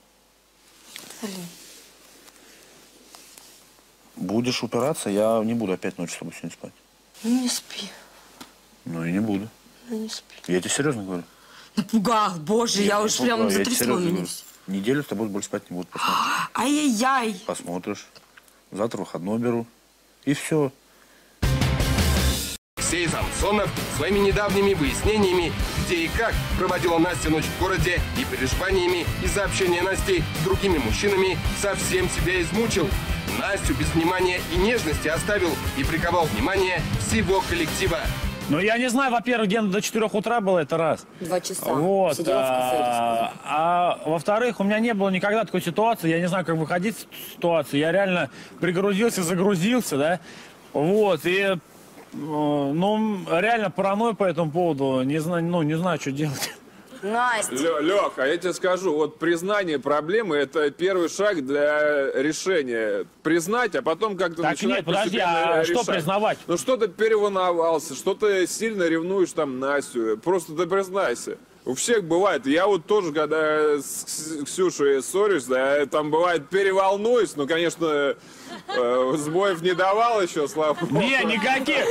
Будешь упираться, я не буду опять ночью с тобой сегодня спать. Ну не спи. Ну и не буду. Ну не спи. Я тебе серьезно говорю. Напугал, боже, я не уж пугаю, прям я тебе затрясло серьезно меня. говорю. Неделю с тобой больше спать не буду. Посмотришь. Ай-яй-яй. Посмотришь. Завтра выходной беру. И все. Алексей Самсонов своими недавними выяснениями, где и как проводила Настя ночь в городе, и переживаниями из-за общения Насти с другими мужчинами совсем себя измучил. Настю без внимания и нежности оставил и приковал внимание всего коллектива. Ну, я не знаю, во-первых, где до четырёх утра было, это раз. Два часа. Вот. Сидела в кафе. А, а во-вторых, у меня не было никогда такой ситуации, я не знаю, как выходить из ситуации. Я реально пригрузился, загрузился, да. Вот, и, ну, реально паранойя по этому поводу, не знаю, ну, не знаю, что делать. Настя. Лех, а я тебе скажу, вот признание проблемы – это первый шаг для решения. Признать, а потом как-то Так начинать нет, подожди, постепенно а решать. что признавать? Ну что ты переволновался, что ты сильно ревнуешь там Настю, просто ты признайся. У всех бывает. Я вот тоже, когда с Ксюшей ссорюсь, да, там бывает переволнуюсь, но, конечно, э, сбоев не давал еще, слава богу. Не, никаких.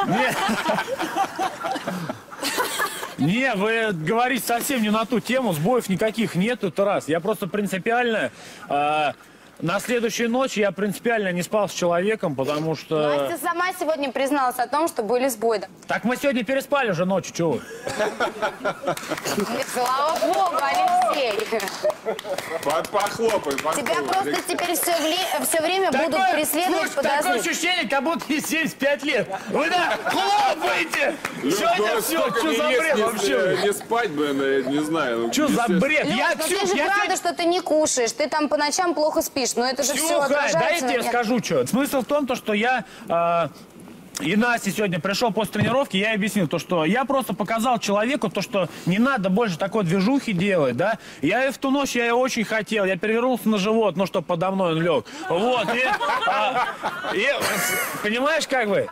Не, вы говорите совсем не на ту тему, сбоев никаких нет, это раз. Я просто принципиально, э, на следующую ночь я принципиально не спал с человеком, потому что... Настя сама сегодня призналась о том, что были сбои. Так мы сегодня переспали уже ночью, чего вы? Слава богу, Алексей. Похлопай, похлопай. Тебя просто теперь все, все время Такое, будут преследовать слушай, такое подозрения. ощущение, как будто ей семьдесят пять лет. Вы да, хлопаете! Сегодня все, что за бред вообще? Не спать, блин, не знаю. Что за бред? Лёш, Я, ну Ксюш, ты же я правда, что ты не кушаешь, ты там по ночам плохо спишь, но это же все Ксюха, отражается. дай я тебе на- скажу, что. Смысл в том, то, что я... э, и Настя сегодня пришел после тренировки, я ей объяснил, то, что я просто показал человеку, то, что не надо больше такой движухи делать, да. Я и в ту ночь, я ее очень хотел, я перевернулся на живот, ну, чтобы подо мной он лег. Вот, и, а, и, понимаешь, как бы?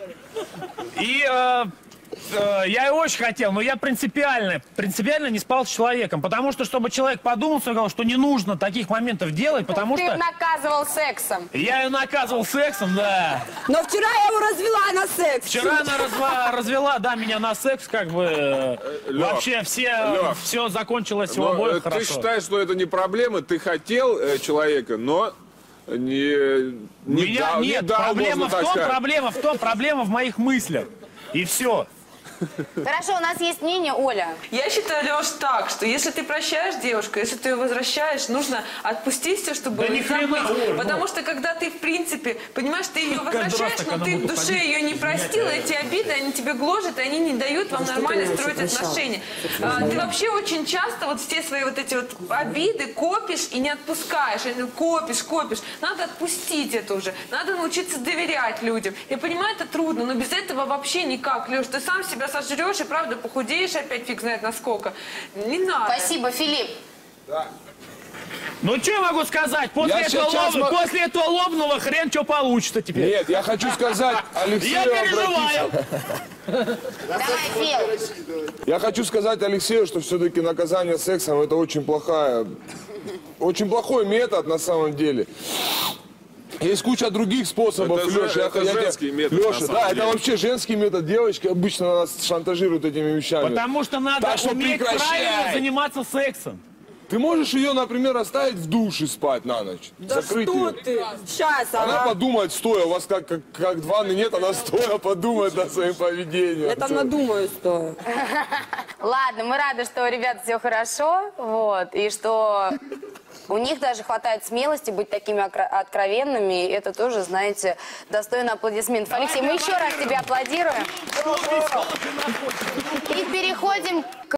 И... э, я и очень хотел, но я принципиально, принципиально не спал с человеком, потому что, чтобы человек подумал, сказал, что не нужно таких моментов делать, потому Ты что... наказывал сексом. Я ее наказывал сексом, да. Но вчера я его развела на секс. Вчера она развела, развела, да, меня на секс, как бы... Лёх, вообще все, Лёх, все закончилось у но, обоих э, ты хорошо. считаешь, что это не проблема, ты хотел э, человека, но не, не Меня дал, не нет, дал, проблема можно в так том, сказать. проблема в том, проблема в моих мыслях. И все. Хорошо, у нас есть мнение, Оля. Я считаю, Леш, так, что если ты прощаешь девушку, если ты ее возвращаешь, нужно отпустить все, чтобы Да ни хрена, забыть. Оль, Потому ну. что когда ты, в принципе, понимаешь, ты ее Каждый раз возвращаешь, так но она ты в буду душе ходить, ее не простила, эти обиды, они тебе гложат, и они не дают вам Ну, что нормально ты раньше строить прощала? отношения. А, ты вообще очень часто вот все свои вот эти вот обиды копишь и не отпускаешь. И Копишь, копишь. Надо отпустить это уже. Надо научиться доверять людям. Я понимаю, это трудно, но без этого вообще никак, Леш. Ты сам себя сожрешь и, правда, похудеешь опять фиг знает насколько. Не надо. Спасибо, Филипп. Ну, что я могу сказать? После, Я этого, сейчас лоб- мо- после этого лобного хрен что получится теперь? Нет, я хочу сказать Алексею... Я переживаю. Давай, Фил. Я хочу сказать Алексею, что все-таки наказание сексом это очень плохая, очень плохой метод на самом деле. Есть куча других способов, Это же- Леша. это я, женский я, метод, на Леша, самом да, деле. это вообще женский метод. Девочки обычно нас шантажируют этими вещами. Потому что надо Так что уметь прекращай. правильно заниматься сексом. Ты можешь ее, например, оставить в душе спать на ночь. Да Закрыть что ее. ты? Сейчас, Она ага. подумает стоя, у вас как, как, как ванны нет, она стоя подумает над своим поведением. Я там надумаю стоя. Ладно, мы рады, что у ребят все хорошо, вот, и что у них даже хватает смелости быть такими окро- откровенными, и это тоже, знаете, достойно аплодисментов. Алексей, мы еще раз тебе аплодируем. И переходим к